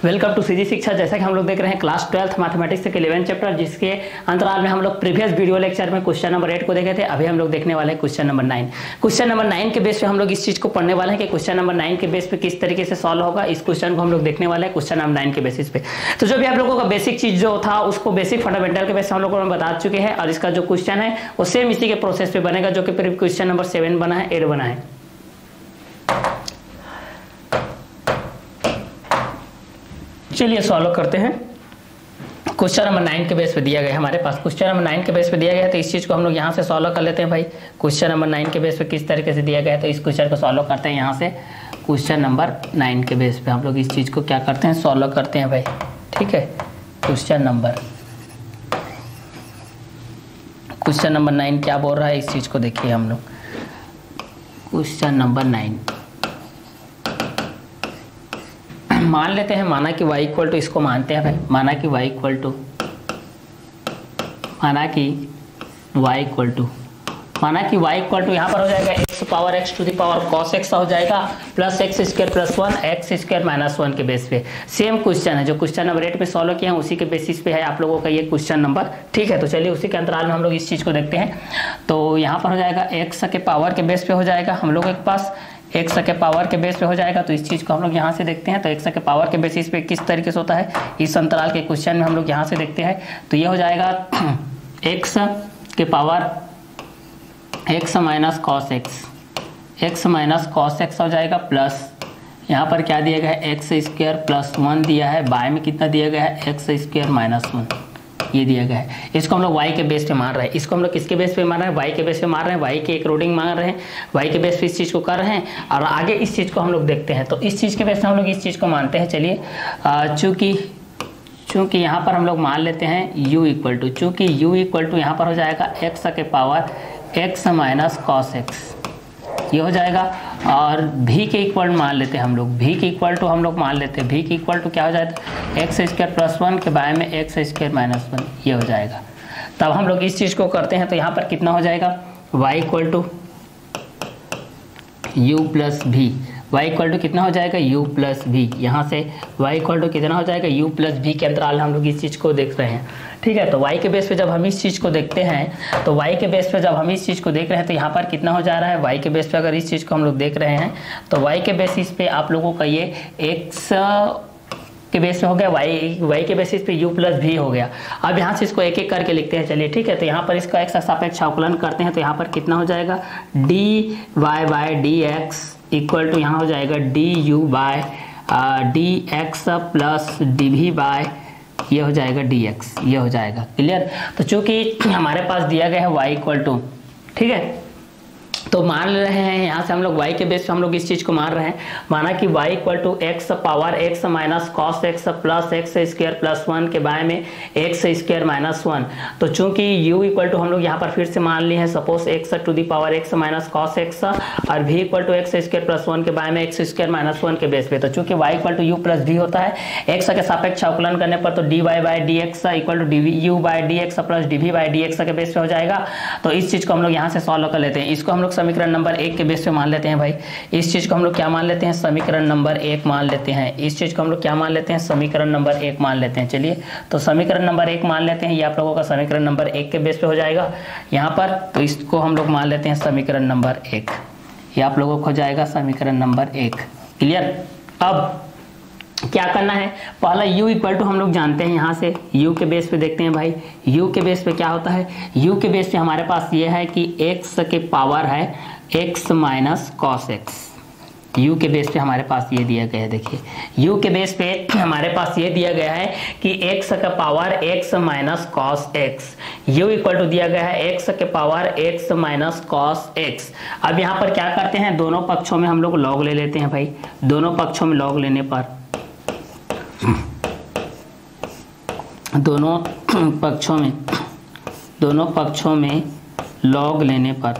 Welcome to CG शिक्षा। जैसा कि हम लोग देख रहे हैं क्लास 12th मैथमेटिक्स के 11 चैप्टर, जिसके अंतराल में हम लोग प्रीवियस वीडियो लेक्चर में क्वेश्चन नंबर 8 को देखे थे। अभी हम लोग देखने वाले हैं क्वेश्चन नंबर 9। क्वेश्चन नंबर 9 के बेस पे हम लोग इस चीज को पढ़ने वाले हैं कि क्वेश्चन नंबर 9 के बेस पे किस तरीके से सॉल्व होगा। इस क्वेश्चन को हम लोग देखने वाले हैं क्वेश्चन नंबर 9 के बेसिस पे। तो जो भी आप लोगों का बेसिक चीज जो था उसको बेसिक फंडामेंटल के बेस पे हम लोग बता चुके हैं, और इसका जो क्वेश्चन है वो सेम इसी के प्रोसेस पे बनेगा जो कि क्वेश्चन नंबर 7 बना है, 8 बना है। चलिए सॉल्व करते हैं। क्वेश्चन नंबर 9 के बेस पे दिया गया है हमारे पास। क्वेश्चन नंबर 9 के बेस पे दिया गया है, तो इस चीज को हम लोग यहाँ से सॉल्व कर लेते हैं भाई। क्वेश्चन नंबर 9 के बेस पे किस तरीके से दिया गया है, तो इस क्वेश्चन को सॉल्व करते हैं यहाँ से। क्वेश्चन नंबर 9 के बेस पे हम लोग इस चीज को क्या करते हैं, सॉल्व करते हैं भाई। ठीक है, क्वेश्चन नंबर 9 क्या बोल रहा है, इस चीज को देखिए हम लोग। क्वेश्चन नंबर 9 मान लेते हैं, माना कि y इक्वल टू, इसको मानते हैं भाई, माना कि y इक्वल टू यहाँ पर हो जाएगा x power x to the power cos x हो जाएगा plus x square plus 1 x square minus 1 के बेस पे। सेम क्वेश्चन है जो क्वेश्चन नंबर 8 में सॉल्व किया है, उसी के बेसिस पे है आप लोगों का ये क्वेश्चन नंबर। ठीक है, तो चलिए उसी के अंतराल में हम लोग इस चीज को देखते हैं। तो यहाँ पर हो जाएगा x के पावर के बेस पे हो जाएगा हम लोगों के पास, x के पावर के बेस पे हो जाएगा। तो इस चीज को हम लोग यहाँ से देखते हैं। तो x के पावर के बेसिस पे किस तरीके से होता है, इस अंतराल के क्वेश्चन में हम लोग यहाँ से देखते हैं। तो ये हो जाएगा x के power x minus cos x हो जाएगा प्लस यहाँ पर क्या दिया गया है, x स्क्वायर प्लस 1 दिया है, बाय में कितना दिया गया है, x स्क्वायर माइनस 1 ये दिया गया है। इसको हम लोग y के बेस पे मान रहे हैं। इसको हम लोग किसके बेस पे मान रहे हैं, y के बेस पे मान रहे हैं। y के अकॉर्डिंग मान रहे हैं, y के बेस पे इस चीज़ को कर रहे हैं, और आगे इस चीज़ को हम लोग देखते हैं। तो इस चीज़ के बेस पे हम लोग इस चीज़ को मानते हैं। चलिए चूँकि यहाँ पर हम लोग मान लेते हैं u इक्वल टू, चूँकि u इक्वल टू यहाँ पर हो जाएगा x के power x minus cos x ये हो जाएगा, और v के इक्वल मान लेते हैं हम लोग, v के इक्वल टू हम लोग मान लेते हैं, v के इक्वल टू क्या हो जाएगा, x स्क्वायर प्लस 1 के बाय में x स्क्वायर माइनस 1 ये हो जाएगा। तब हम लोग इस चीज़ को करते हैं, तो यहाँ पर कितना हो जाएगा, y equal to u plus v, y equal to कितना हो जाएगा, u प्लस v। यहाँ से y इक्वल टू कितना हो जाएगा, u प्लस v के अंतराल हम लोग इस चीज़ को देख रहे हैं। ठीक है, तो y के बेस पे जब हम इस चीज़ को देखते हैं, तो y के बेस पे जब हम इस चीज़ को देख रहे हैं, तो यहाँ पर कितना हो जा रहा है, y के बेस पे अगर इस चीज़ को हम लोग देख रहे हैं, तो y के बेसिस पे आप लोगों का ये x के बेस पे हो गया, y के बेसिस पे u प्लस v हो गया। अब यहाँ से इसको एक एक करके लिखते हैं। चलिए ठीक है, तो यहाँ पर इसका x सापेक्ष अवकलन करते हैं, तो यहाँ पर कितना हो जाएगा, dy by dx equal to यहाँ हो जाएगा du by dx plus dv by ये हो जाएगा dx, ये हो जाएगा। क्लियर। तो चूंकि हमारे पास दिया गया है y इक्वल टू, ठीक है, तो मान रहे हैं यहाँ से हम लोग y के बेस पे हम लोग इस चीज़ को मान रहे हैं। माना कि y equal to x power x minus cos x plus x square plus 1 के बाय में x स्क्वायर माइनस 1। तो चूंकि u इक्वल टू हम लोग यहाँ पर फिर से मान लिए हैं, suppose x to the power x minus cos x, और v equal to x square plus 1 के बाय में x स्क्वायर माइनस 1 के बेस पे। तो चूंकि y equal to u plus v होता है, x के सापेक्ष अवकलन करने पर तो dy by dx equal to u by dx plus dv by dx के बेस पे हो जाएगा। तो इस चीज़ को हम लोग यहाँ से सॉल्व कर लेते हैं। इसको हम लोग समीकरण नंबर 1 के बेस पे मान लेते हैं भाई। इस चीज को हम लोग क्या मान लेते हैं, समीकरण नंबर 1 मान लेते हैं। इस चीज को हम लोग क्या मान लेते हैं, समीकरण नंबर 1 मान लेते हैं। चलिए, तो समीकरण नंबर 1 मान लेते हैं, ये आप लोगों का समीकरण नंबर 1 के बेस पे हो जाएगा यहाँ पर। तो इसको हम लोग मान लेते हैं समीकरण नंबर 1, ये आप लोगों को हो जाएगा समीकरण नंबर 1। क्लियर। अब क्या करना है, पहला u इक्वल टू हम लोग जानते हैं, यहाँ से u के बेस पे देखते हैं भाई। u के बेस पे क्या होता है, u के बेस पे हमारे पास ये है कि x के पावर है x minus cos x। u के बेस पे हमारे पास ये दिया गया है, देखिए u के बेस पे हमारे पास ये दिया गया है कि x का power x minus cos x। u equal to दिया गया है x के power x minus cos x। अब यहाँ पर क्या करते हैं, दोनों पक्षों में हम लोग लॉग ले लेते हैं भाई। दोनों पक्षों में लॉग लेने पर दोनों पक्षों में लॉग लेने पर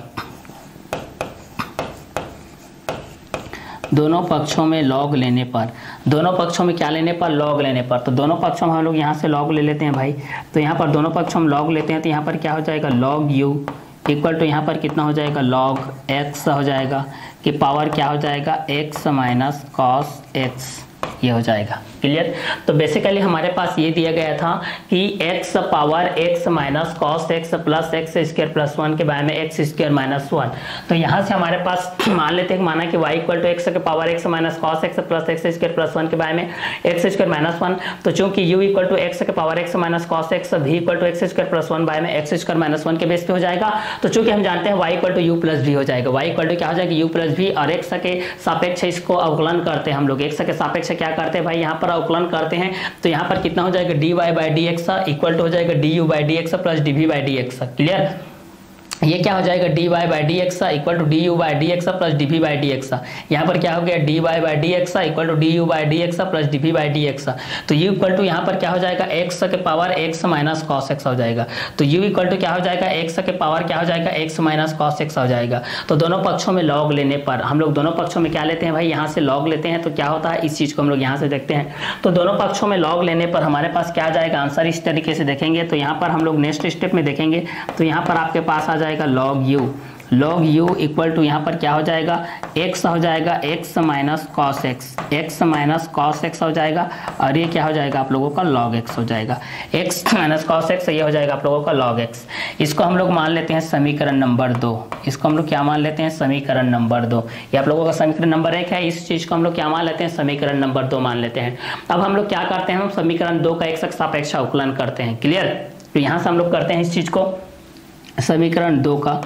दोनों पक्षों में क्या लेने पर, लॉग लेने पर। तो दोनों पक्षों में हम लोग यहाँ से लॉग ले लेते हैं भाई। तो यहाँ पर दोनों पक्षों में लॉग लेते हैं, तो यहाँ पर क्या हो जाएगा, लॉग u इक्वल टू यहाँ पर कितना हो जाएगा, लॉग x हो जाएगा, कि पावर क्या हो जाएगा, x माइनस कॉस x ये हो जाएगा। क्लियर। तो बेसिकली हमारे पास ये दिया गया था कि x power x minus cos x plus x square plus 1 के बारे में एक्स स्क्वायर माइनस 1। तो यहाँ से हमारे पास मान लेते हैं माना कि y इक्वल टू एक्स के power x minus cos x plus x square plus 1 के बारे में एक्स स्क्वायर माइनस 1। तो चूंकि u इक्वल टू एक्स के power x minus cos x v equal to x square plus 1 by में x square minus 1 के base पे हो जाएगा। तो चूंकि हम जानते हैं y equal to u plus v हो जाएगा, y इक्वल टू क्या हो जाएगा u प्लस v, और x के सापेक्ष इसको अवकलन करते हैं हम लोग, x के सापेक्ष क्या करते हैं भाई यहाँ पर अवकलन करते हैं। तो यहाँ पर कितना हो जाएगा dy by d x equal to हो जाएगा du by d x plus dv by d x. Clear. ये क्या हो जाएगा dy by d x equal to du by d x plus dv by d x. यहाँ पर क्या हो गया dy by d x equal to du by d x plus dv by d x. तो u इक्वल टू यहाँ पर क्या हो जाएगा x के power x minus cos x हो जाएगा। तो u इक्वल टू क्या हो जाएगा x के पावर क्या हो जाएगा x माइनस कॉस x हो जाएगा। तो दोनों पक्षों में लॉग लेने पर हम लोग दोनों पक्षों में क्या लेते हैं भाई, यहाँ से लॉग लेते हैं। तो क्या होता है इस चीज़ को हम लोग यहाँ से देखते हैं। तो दोनों पक्षों में लॉग लेने पर हमारे पास क्या आ जाएगा आंसर, इस तरीके से देखेंगे। तो यहाँ पर हम लोग नेक्स्ट स्टेप में देखेंगे। तो यहाँ पर आपके पास आ जाएगा लॉग u इक्वल टू यहाँ पर क्या हो जाएगा x हो जाएगा x minus cos x minus cos x हो जाएगा, और ये क्या हो जाएगा आप लोगों का log x हो जाएगा। x माइनस कॉस x ये हो जाएगा आप लोगों का log x। इसको हम लोग मान लेते हैं समीकरण नंबर 2। इसको हम लोग क्या मान लेते हैं समीकरण नंबर 2। ये आप लोगों का समीकरण नंबर 1 है, इस चीज़ को हम लोग क्या मान लेते हैं समीकरण नंबर 2 मान लेते हैं। अब हम लोग क्या करते हैं, हम समीकरण 2 का x के सापेक्ष अवकलन करते हैं। क्लियर। तो यहाँ से हम लोग करते हैं इस चीज़ को समीकरण 2 का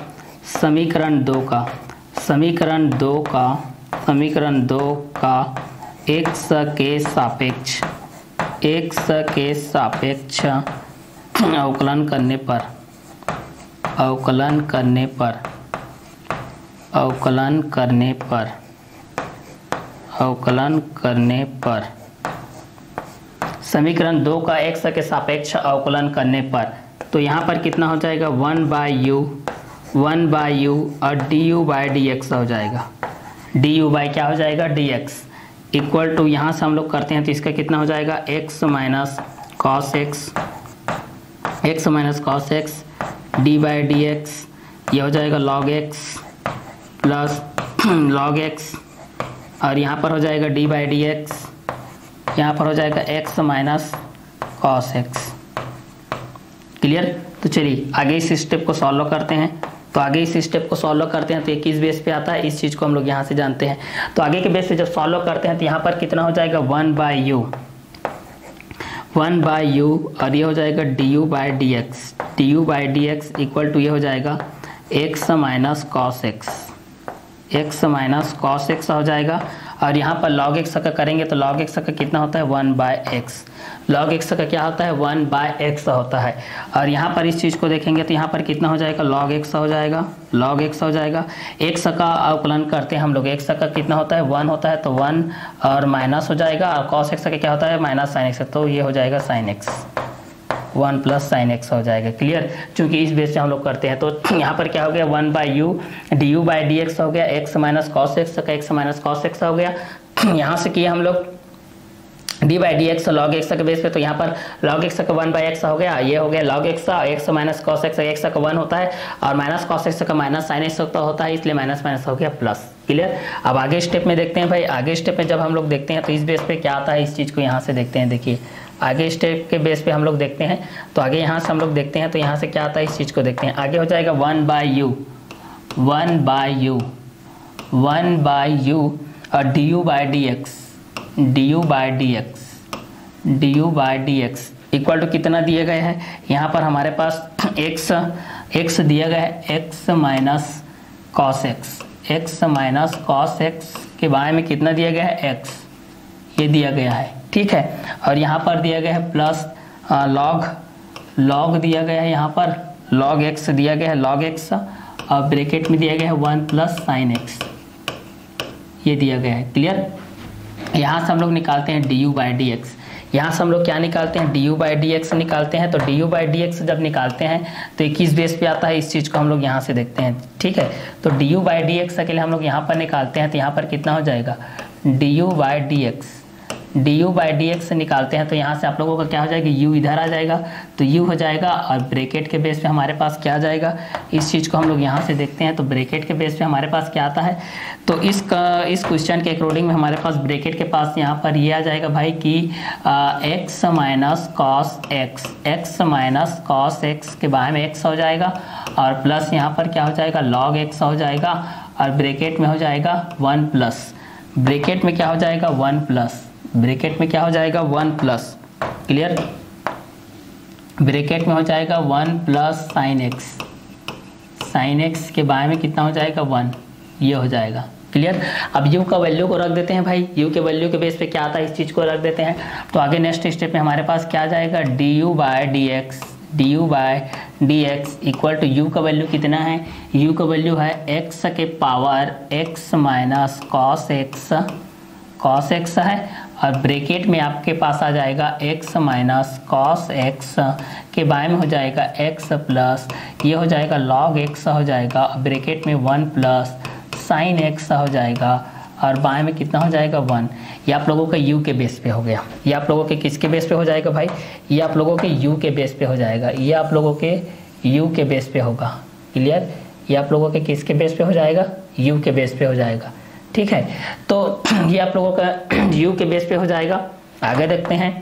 x के सापेक्ष अवकलन करने पर समीकरण 2 का x के सापेक्ष अवकलन करने पर तो यहाँ पर कितना हो जाएगा 1 बाई यू और du बाई डी एक्स हो जाएगा। du बाई क्या हो जाएगा dx इक्वल टू यहाँ से हम लोग करते हैं तो इसका कितना हो जाएगा x minus cos x d by d x, ये हो जाएगा log x plus log x, और यहाँ पर हो जाएगा d बाई डी एक्स, यहाँ पर हो जाएगा x minus cos x। Clear. तो चलिए आगे इस स्टेप को सॉल्व करते हैं। तो ये किस बेस पे आता है इस चीज़ को हम लोग यहाँ से जानते हैं। तो आगे के बेस पे जब सॉल्व करते हैं तो यहाँ पर कितना हो जाएगा 1 बाई यू और ये हो जाएगा du by d x equal to ये हो जाएगा x माइनस कॉस x हो जाएगा, और यहाँ पर log x का करेंगे तो log x का कितना होता है 1 बाय x। log x का क्या होता है 1 बाय x होता है, और यहाँ पर इस चीज़ को देखेंगे तो यहाँ पर कितना हो जाएगा log x हो जाएगा। x का अवकलन करते हैं हम लोग, x का कितना होता है 1 होता है, तो 1 और माइनस हो जाएगा, और cos x का क्या होता है माइनस साइन x, तो ये हो जाएगा sine x 1 plus sine x हो जाएगा। क्लियर। चूंकि इस बेस से हम लोग करते हैं तो यहाँ पर क्या हो गया 1 by u du by d x हो गया, x माइनस कॉस x हो गया। यहाँ से किया हम लोग d by d x log x के बेस पे, तो यहाँ पर log x का 1 बाई एक्स हो गया, ये हो गया log x minus cos x का 1 होता है, और माइनस कॉस x का माइनस साइन x होता है, इसलिए माइनस माइनस हो गया प्लस। क्लियर। अब आगे स्टेप में देखते हैं भाई, आगे स्टेप में जब हम लोग देखते हैं तो इस बेस पे क्या आता है इस चीज़ को यहाँ से देखते हैं। देखिए आगे स्टेप के बेस पे हम लोग देखते हैं, तो आगे यहाँ से हम लोग देखते हैं तो यहाँ से क्या आता है इस चीज़ को देखते हैं। आगे हो जाएगा 1 बाई यू और du by d x equal to कितना दिए गए हैं, यहाँ पर हमारे पास x दिया गया है x माइनस कॉस x के बारे में कितना दिया गया है x, ये दिया गया है। ठीक है। और यहाँ पर दिया गया है प्लस log दिया गया है, यहाँ पर log x दिया गया है log x, और ब्रैकेट में दिया गया है 1 प्लस साइन x, ये दिया गया है। क्लियर। यहाँ से हम लोग निकालते हैं du बाई डी एक्स। यहाँ से हम लोग क्या निकालते हैं du बाई डी एक्स निकालते हैं। तो du बाई डी एक्स जब निकालते हैं तो 21 बेस पे आता है, इस चीज़ को हम लोग यहाँ से देखते हैं। ठीक है। तो du बाई डी एक्स के लिए हम लोग यहाँ पर निकालते हैं तो यहाँ पर कितना हो जाएगा du by d x du by d x निकालते हैं तो यहाँ से आप लोगों का क्या हो जाएगा, u इधर आ जाएगा तो u हो जाएगा, और ब्रैकेट के बेस पे हमारे पास क्या आ जाएगा, इस चीज़ को हम लोग यहाँ से देखते हैं तो ब्रैकेट के बेस पे हमारे पास क्या आता है, तो इस क्वेश्चन के अकॉर्डिंग में हमारे पास ब्रैकेट के पास यहाँ पर ये आ जाएगा भाई कि x minus cos x, x minus cos x के बारे में x हो जाएगा, और प्लस यहाँ पर क्या हो जाएगा, log x हो जाएगा, और ब्रैकेट में हो जाएगा 1 प्लस, ब्रैकेट में क्या हो जाएगा 1 प्लस, ब्रैकेट में क्या हो जाएगा 1 प्लस, क्लियर, ब्रैकेट में हो जाएगा 1 plus sine x, sine x के बारे में कितना हो जाएगा 1, ये हो जाएगा, क्लियर। अब u का वैल्यू को रख देते हैं भाई, u के वैल्यू के बेस पे क्या आता है इस चीज़ को रख देते हैं, तो आगे नेक्स्ट स्टेप में हमारे पास क्या आ जाएगा, du by d x, du by d x equal to u का वैल्यू कितना है, u का वैल्यू है x के power x minus cos x, cos x है, और ब्रैकेट में आपके पास आ जाएगा x माइनस कॉस एक्स के बारे में हो जाएगा x प्लस ये हो जाएगा log x हो जाएगा, ब्रैकेट में 1 प्लस साइन एक्स हो जाएगा, और बाएं में कितना हो जाएगा 1। ये आप लोगों के u के बेस पे हो गया, ये आप लोगों के किसके बेस पे हो जाएगा भाई, ये आप लोगों के u के बेस पे हो जाएगा, ये आप लोगों के u के बेस पे होगा, क्लियर, ये आप लोगों के किसके बेस पे हो जाएगा, u के बेस पे हो जाएगा, ठीक है। तो ये आप लोगों का u के बेस पे हो जाएगा। आगे देखते हैं,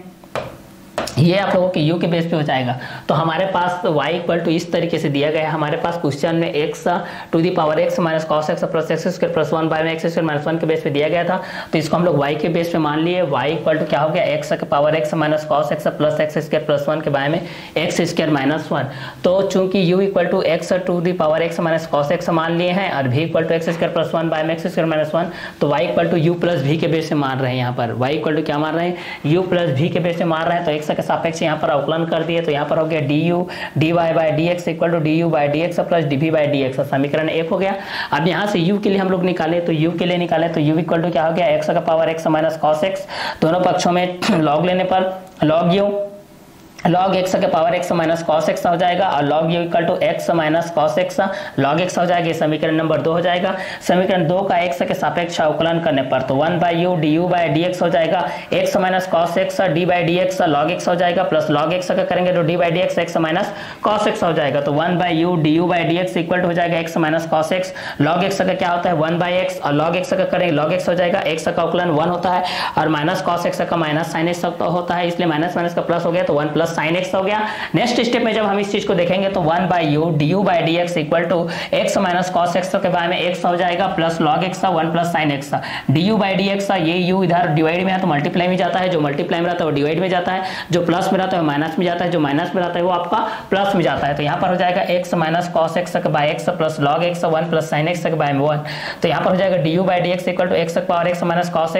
ये आप लोगों के u के बेस पे हो जाएगा। तो हमारे पास y इक्वल टू इस तरीके से दिया गया है, हमारे पास क्वेश्चन में x to the power x minus cos x plus x square plus 1 by x square minus 1 के बेस पे दिया गया था, तो इसको हम लोग y के बेस पे मान लिए। y इक्वल टू क्या हो गया, x के power x minus cos x plus x square plus 1 के बारे में एक्स स्क्वायर माइनस 1। तो चूंकि u equal to x to the power x minus cos x मान लिए हैं, और v equal to x square plus 1 by x square minus 1, तो y equal to u plus v के बेस से मान रहे हैं। यहाँ पर y इक्वल टू क्या मान रहे हैं, u प्लस v के बेस से मान रहे हैं, तो x के सापेक्ष यहाँ पर अवकलन कर दिए, तो यहाँ पर हो गया du dy by dx equal to du by dx plus dv by dx, समीकरण 1 हो गया। अब यहाँ से u के लिए हम लोग निकाले, तो u के लिए निकाले तो u इक्वल टू क्या हो गया, x का power x minus cos x, दोनों पक्षों में log लेने पर log u log x के power x minus cos x हो जाएगा, और log u equal to x minus cos x log x हो जाएगा, ये समीकरण नंबर 2 हो जाएगा। समीकरण 2 का x के सापेक्ष अवकलन करने पर तो 1 by u d u by d x हो जाएगा, x minus cos x d by d x log x हो जाएगा, प्लस log x का करेंगे तो d by d x x minus cos x हो जाएगा, तो 1 by u d u by d x equal to हो जाएगा x minus cos x, log x का क्या होता है 1 बाई एक्स, और log x का करेंगे log x हो जाएगा, x का अवकलन 1 होता है, और माइनस कॉस एक्स का माइनस साइन एक्स होता है, इसलिए माइनस माइनस का प्लस हो गया, तो 1 प्लस साइन एक्स हो गया। नेक्स्ट स्टेप में जब हम इस चीज को देखेंगे तो 1 by u d u by d x equal to x minus cos x के बारे में x हो जाएगा, plus log x 1 plus sine x, d u by d x, ये u इधर डिवाइड में है तो मल्टीप्लाई में जाता है, जो मल्टीप्लाई में रहता है वो डिवाइड में जाता है, जो प्लस में रहता है वो माइनस में जाता है, जो माइनस में रहता है वो आपका प्लस में जाता है। तो यहाँ पर हो जाएगा x minus cos x by x plus log x 1 plus sine x के बारे में 1, तो यहाँ पर हो जाएगा d u by d x equal to x power x minus cos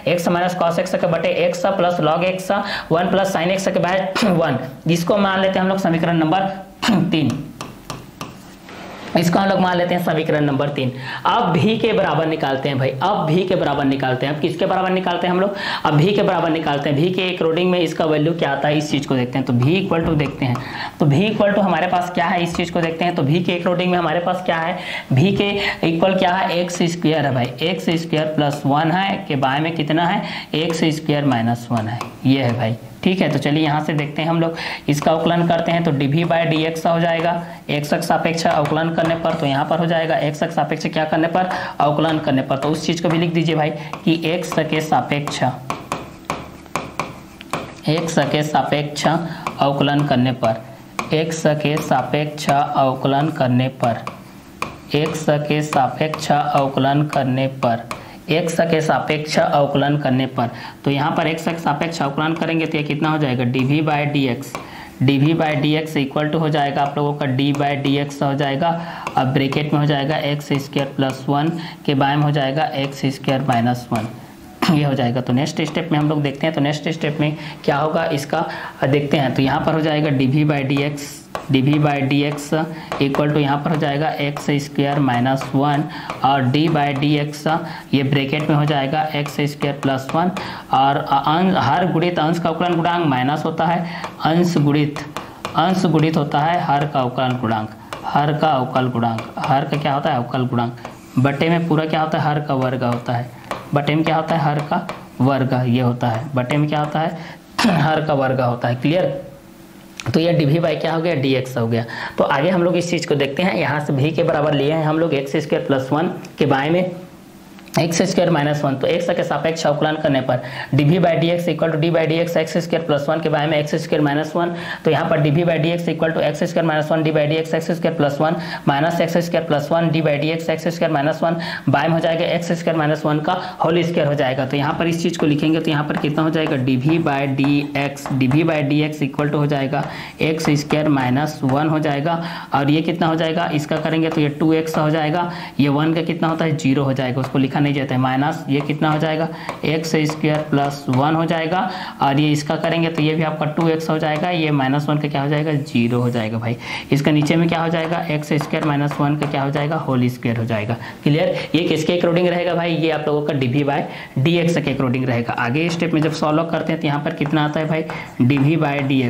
x के बटे x plus log x 1 plus sine x के बारे 1, जिसको मान लेते हैं हम लोग समीकरण नंबर 3, इसको हम लोग मान लेते हैं समीकरण नंबर 3। अब भी के बराबर निकालते हैं भाई, अब भी के बराबर निकालते हैं, अब किसके बराबर निकालते हैं हम लोग, अब भी के बराबर निकालते हैं, भी के अकॉर्डिंग में इसका वैल्यू क्या आता है इस चीज को देखते हैं। तो भी इक्वल टू देखते हैं, तो भी इक्वल टू हमारे पास क्या है इस चीज को देखते हैं, तो भी के अकॉर्डिंग में हमारे पास क्या है, भी के इक्वल क्या है एक्स स्क्वायर है भाई, एक्स स्क्वायर प्लस 1 है, के बाय में कितना है एक्स स्क्वायर माइनस 1 है, ये है भाई, ठीक है। तो चलिए यहाँ से देखते हैं हम लोग, इसका अवकलन करते हैं तो dv बाई डी एक्स हो जाएगा, x के सापेक्ष अवकलन करने पर, तो यहाँ पर हो जाएगा x के सापेक्ष क्या करने पर, अवकलन करने पर, तो उस चीज को भी लिख दीजिए भाई कि x के सापेक्ष अवकलन करने पर, x के सापेक्ष अवकलन करने पर, x के सापेक्ष अवकलन करने पर, x के सापेक्ष अवकलन करने पर, तो यहाँ पर x के सापेक्ष अवकलन करेंगे तो ये कितना हो जाएगा dv by d x, dv by d x equal to हो जाएगा आप लोगों का d बाई डी एक्स हो जाएगा, अब ब्रैकेट में हो जाएगा एक्स स्क्वायर प्लस 1 के बाय में हो जाएगा एक्स स्क्वायर माइनस 1, ये हो जाएगा। तो नेक्स्ट स्टेप में हम लोग देखते हैं, तो नेक्स्ट स्टेप में क्या होगा इसका देखते हैं, तो यहाँ पर हो जाएगा dv by d x equal to यहाँ पर हो जाएगा एक्स स्क्वायर माइनस 1, और d बाई डी एक्स ये ब्रैकेट में हो जाएगा एक्स स्क्वायर प्लस 1, और हर गुणित अंश का अवकलन गुणांक माइनस होता है, अंश गुणित होता है हर का अवकलन गुणांक, हर का अवकल गुणांक, हर का क्या होता है अवकल गुणांक, बटे में पूरा क्या होता है हर का वर्ग होता है, बटे में क्या होता है हर का वर्ग ये होता है, बटे में क्या होता है हर का वर्ग होता है। क्लियर? तो ये dv बाई क्या हो गया dx हो गया। तो आगे हम लोग इस चीज़ को देखते हैं। यहाँ से v के बराबर लिए हैं हम लोग एक्स स्क्वायर प्लस 1 के बाएं में एक्स स्क्वायर माइनस 1, तो एक्स के सापेक्ष अवकलन करने पर dv by d x equal to d by d x x square plus 1 के बारे में एक्स स्क्वायर माइनस 1, तो यहाँ पर dv by d x equal to x square minus 1 d by d x x square plus 1 minus x square plus 1 d by d x x square minus 1, by में हो जाएगा x square minus 1 का whole square हो जाएगा। तो यहाँ पर इस चीज़ को लिखेंगे तो यहाँ पर कितना हो जाएगा dv by d x equal to हो जाएगा एक्स स्क्वायर माइनस 1 हो जाएगा, और ये कितना हो जाएगा इसका करेंगे तो ये 2x हो जाएगा, ये 1 का कितना होता है 0 हो जाएगा, उसको लिखा नहीं जाता है, माइनस ये कितना हो जाएगा एक्स स्क्वायर प्लस 1 हो जाएगा, और ये इसका करेंगे तो ये भी आपका 2x हो जाएगा, ये माइनस 1 का क्या हो जाएगा 0 हो जाएगा भाई। इसका नीचे में क्या हो जाएगा एक्स स्क्वायर माइनस 1 का क्या हो जाएगा होल स्क्वायर हो जाएगा। क्लियर? ये किसके अकॉर्डिंग रहेगा भाई, ये आप लोगों का dv बाई डी एक्स के अकॉर्डिंग रहेगा। आगे स्टेप में जब सॉल्व करते हैं तो यहाँ पर कितना आता है भाई dv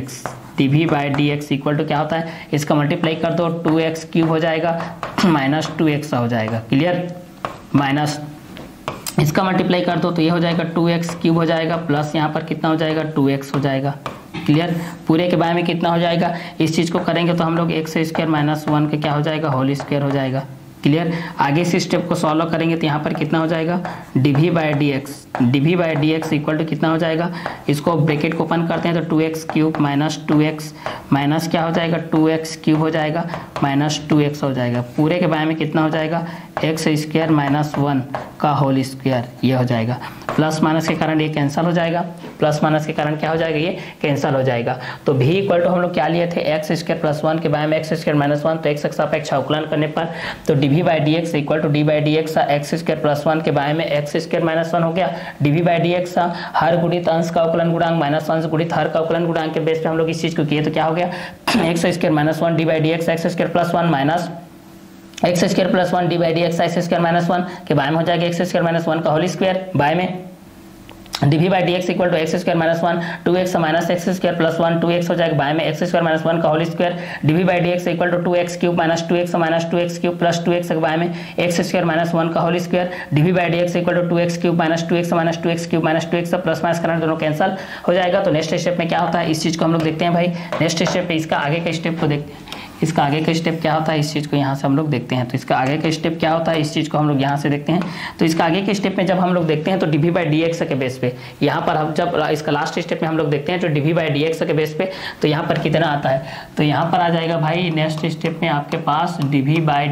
by d x equal to क्या होता है, इसका मल्टीप्लाई कर दो 2x क्यूब हो जाएगा माइनस 2x हो जाएगा। क्लियर? माइनस इसका मल्टीप्लाई कर दो तो ये हो जाएगा 2x क्यूब हो जाएगा, प्लस यहाँ पर कितना हो जाएगा 2x हो जाएगा। क्लियर? पूरे के बारे में कितना हो जाएगा, इस चीज़ को करेंगे तो हम लोग एक्स स्क्वायर माइनस 1 का क्या हो जाएगा होल स्क्वायर हो जाएगा। क्लियर? आगे इस स्टेप को सॉल्व करेंगे तो यहाँ पर कितना हो जाएगा dv by d x equal to कितना हो जाएगा, इसको ब्रैकेट को ओपन करते हैं तो 2x cube minus 2x minus क्या हो जाएगा 2x क्यूब हो जाएगा माइनस 2x हो जाएगा। पूरे के बारे में कितना हो जाएगा एक्स स्क्वायर माइनस 1 का होल स्क्वायर ये हो जाएगा। प्लस माइनस के कारण ये कैंसिल हो जाएगा, प्लस माइनस के कारण क्या हो जाएगा ये कैंसिल हो जाएगा। तो v इक्वल टू हम लोग क्या लिए थे एक्स स्क्वायर प्लस 1 के बारे में एक्स स्क्वायर माइनस 1, तो एक्स के सापेक्ष अवकलन करने पर तो dv by d x equal to d by d x x square plus 1 के बारे में एक्स स्क्वायर माइनस 1 हो गया, dv बाई डी एक्स हर गुणित अंश का अवकलन गुणांक माइनस अंश गुणित हर का अवकलन गुणांक के बेस पे हम लोग इस चीज को किए तो क्या हो गया x square minus 1 d by d x x square plus 1 minus x square plus 1 d by d x x square minus 1 के बारे में हो जाएगा एक्स स्क्वायर माइनस 1 का होल स्क्वायर, बाय में dv by d x equal to x square minus 1 2x minus x square plus 1 2x हो जाएगा, bye में एक्स स्क्वायर माइनस 1 का whole square dv by d x equal to 2x cube minus 2x cube plus 2x के bye में x square minus 1 का whole square dv by d x equal to 2x cube minus 2x cube minus 2x plus minus करना दोनों cancel हो जाएगा। तो next step में क्या होता है इस चीज़ को हम लोग देखते हैं भाई। नेक्स्ट स्टेप पे इसका आगे का स्टेप को देखते हैं, इसका आगे का स्टेप क्या होता है इस चीज़ को यहाँ से हम लोग देखते हैं। तो इसका आगे का स्टेप क्या होता है इस चीज़ को हम लोग यहाँ से देखते हैं। तो इसका आगे के स्टेप में जब हम लोग देखते हैं तो dv बाई डी एक्स के बेस पे यहाँ पर हम जब इसका लास्ट स्टेप में हम लोग देखते हैं तो dv बाई डी एक्स के बेस पे तो यहाँ पर कितना आता है, तो यहाँ पर आ जाएगा भाई नेक्स्ट स्टेप में आपके पास dv by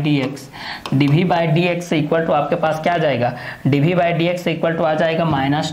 d x equal to आपके पास क्या आ जाएगा dv by d x equal to आ जाएगा माइनस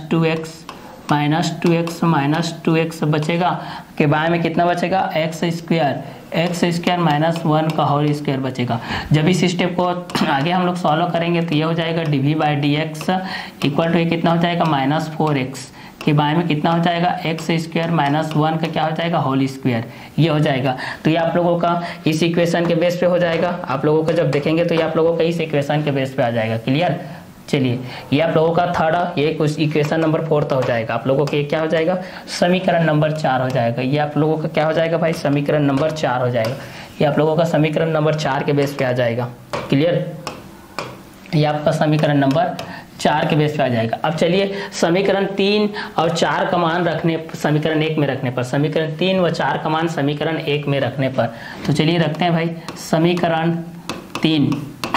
2x बचेगा के बारे में कितना बचेगा एक्स स्क्वायर माइनस 1 का होल स्क्वायर बचेगा। जब इस स्टेप को आगे हम लोग सॉल्व करेंगे तो ये हो जाएगा dv by d x equal to ये कितना हो जाएगा माइनस 4x के बारे में कितना हो जाएगा एक्स स्क्वायर माइनस 1 का क्या हो जाएगा होल स्क्वायर ये हो जाएगा। तो ये आप लोगों का इस इक्वेशन के बेस पे हो जाएगा, आप लोगों का जब देखेंगे तो ये आप लोगों का इस इक्वेशन के बेस पे आ जाएगा। क्लियर? चलिए ये आप लोगों का थर्ड ये कुछ इक्वेशन नंबर 4 हो जाएगा, आप लोगों के क्या हो जाएगा समीकरण नंबर 4 हो जाएगा। ये आप लोगों का क्या हो जाएगा भाई समीकरण नंबर 4 हो जाएगा, ये आप लोगों का समीकरण नंबर 4 के बेस पे आ जाएगा। क्लियर? ये आपका समीकरण नंबर 4 के बेस पे आ जाएगा। अब चलिए समीकरण 3 और 4 का मान रखने समीकरण 1 में रखने पर, समीकरण 3 व 4 का मान समीकरण 1 में रखने पर, तो चलिए रखते हैं भाई समीकरण 3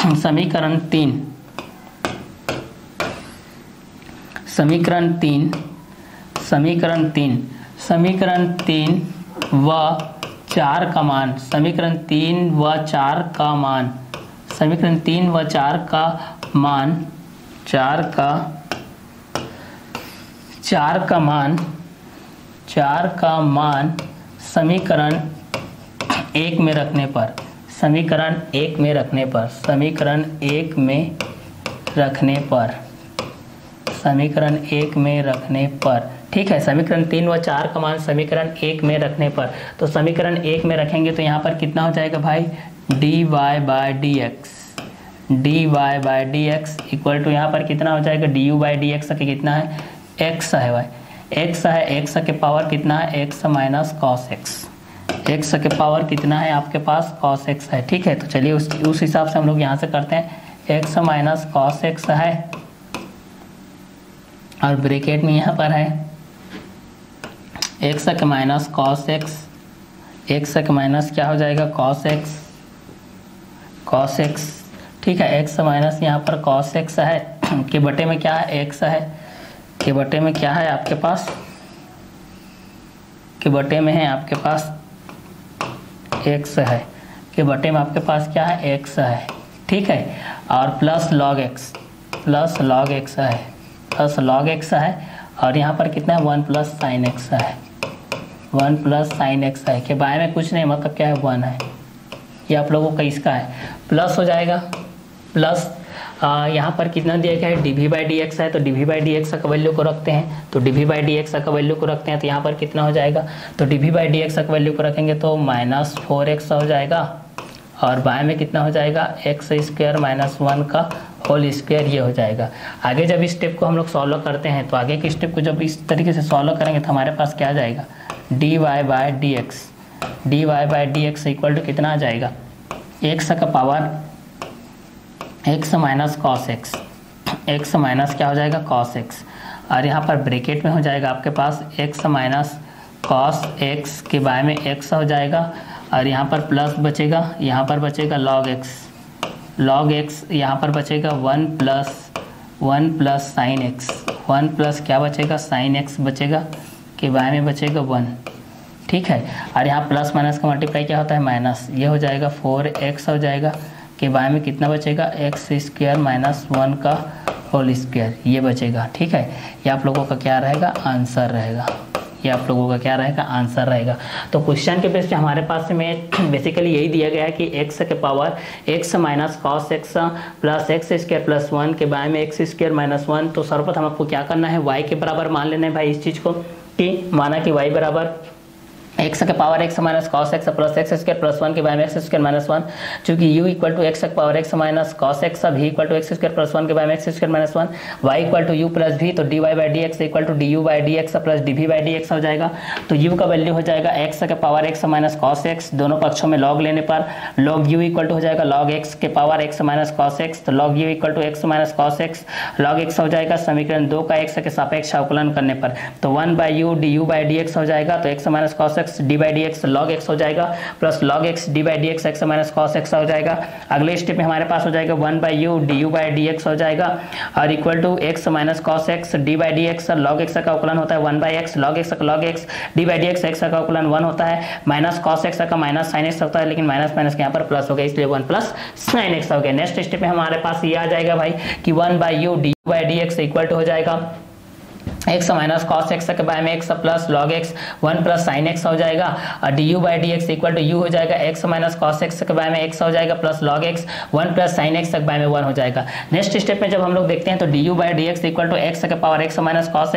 व 4 का मान, समीकरण 3 व 4 का मान 4 समीकरण 1 में रखने पर, समीकरण 1 में रखने पर ठीक है। समीकरण 3 व 4 का मान समीकरण 1 में रखने पर, तो समीकरण 1 में रखेंगे तो यहाँ पर कितना हो जाएगा भाई dy by d x equal to यहाँ पर कितना हो जाएगा du बाई डी एक्स के कितना है x है भाई, x के पावर कितना है x माइनस कॉस x के पावर कितना है आपके पास cos x है। ठीक है, तो चलिए उस हिसाब से हम लोग यहाँ से करते हैं x माइनस कॉस x है और ब्रैकेट में यहाँ पर है एक्स का माइनस कॉस एक्स, एक्स का माइनस क्या हो जाएगा कॉस एक्स, कॉस एक्स, ठीक है। एक्स माइनस यहाँ पर कॉस एक्स है के बटे में क्या है एक्स है, के बटे में क्या है आपके पास, के बटे में है आपके पास एक्स है, के बटे में आपके पास क्या है एक्स है, ठीक है। और plus log x, plus log x है, प्लस लॉग एक्स है। और यहाँ पर कितना है 1 प्लस साइन एक्स है, 1 प्लस साइन एक्स है, के बारे में कुछ नहीं मतलब क्या है 1 है। ये आप लोगों का इसका है प्लस हो जाएगा, प्लस यहाँ पर कितना दिया गया है dv बाई डी एक्स है, तो dv बाई डी एक्स का वैल्यू को रखते हैं, तो dv बाई डी एक्स का वैल्यू को रखते हैं, तो यहाँ पर कितना हो जाएगा, तो dv बाई डी एक्स का वैल्यू को रखेंगे तो -4x हो जाएगा, और बाएं में कितना हो जाएगा एक्स स्क्वायर माइनस 1 का होल स्क्वायर, ये हो जाएगा। आगे जब इस स्टेप को हम लोग सॉल्व करते हैं तो आगे के स्टेप को जब इस तरीके से सॉल्व करेंगे तो हमारे पास क्या आ जाएगा dy by d x, dy by d x equal to कितना आ जाएगा एक्स का power x minus cos x, x minus क्या हो जाएगा कॉस एक्स, और यहाँ पर ब्रैकेट में हो जाएगा आपके पास एक्स माइनस कॉस एक्स के बारे में एक्स हो जाएगा, और यहाँ पर प्लस बचेगा, यहाँ पर बचेगा लॉग एक्स, लॉग एक्स, यहाँ पर बचेगा 1 प्लस साइन एक्स, 1 प्लस क्या बचेगा साइन एक्स बचेगा, के बारे में बचेगा 1, ठीक है। और यहाँ प्लस माइनस का मल्टीप्लाई क्या होता है माइनस, ये हो जाएगा 4x हो जाएगा, के बारे में कितना बचेगा एक्स स्क्वायर माइनस 1 का होल स्क्वायर, ये बचेगा, ठीक है। ये आप लोगों का क्या रहेगा आंसर रहेगा, ये आप लोगों का क्या रहेगा आंसर रहेगा। तो क्वेश्चन के बेस पे हमारे पास में बेसिकली यही दिया गया है कि x के power x minus cos x plus x square plus 1 के बारे में एक्स स्क्वायर माइनस 1, तो सर्वप्रथम आपको क्या करना है y के बराबर मान लेना है भाई इस चीज़ को, कि माना कि y बराबर एक्स के power x minus cos x plus x square plus 1 के बारे में एक्स स्क्वायर माइनस 1, चूंकि u इक्वल टू एक्स के power x minus cos x, v equal to x square plus 1 के बारे में x square minus 1, y equal to u plus v, तो dy by d x equal to du by d x plus dv by d x हो जाएगा। तो u का value हो जाएगा एक्स के power x minus cos x, दोनों पक्षों में लॉग लेने पर लॉग u इक्वल टू हो जाएगा लॉग एक्स के power x minus cos x, तो log u equal to x minus cos x log x हो जाएगा, समीकरण 2 का एक्स के सापेक्ष अवकलन करने पर, तो 1 by u d u by d x हो जाएगा, तो x minus cos x d by d x log x हो जाएगा, plus log x d by d x x minus cos x हो जाएगा। अगले स्टेप में हमारे पास हो जाएगा 1 by u d u by d x हो जाएगा, और equal to x minus cos x d by d x, log x का अवकलन होता है 1 by x, log x d by d x x का अवकलन 1 होता है, माइनस कॉस एक्स का माइनस साइन एक्स होता है, लेकिन माइनस माइनस के यहाँ पर प्लस हो गया इसलिए 1 प्लस साइन एक्स हो गया। नेक्स्ट स्टेप में हमारे पास ये आ जाएगा भाई कि 1 by u d u by d x equal to हो जाएगा एक्स माइनस कॉस एक्स के बारे में x plus log x 1 plus sine x हो जाएगा, और d u by d x equal to u हो जाएगा एक्स माइनस कॉस एक्स के बारे में एक्स हो जाएगा plus log x 1 plus sine x के बारे में 1 हो जाएगा। नेक्स्ट स्टेप में जब हम लोग देखते हैं तो d u by d x equal to x के power x minus cos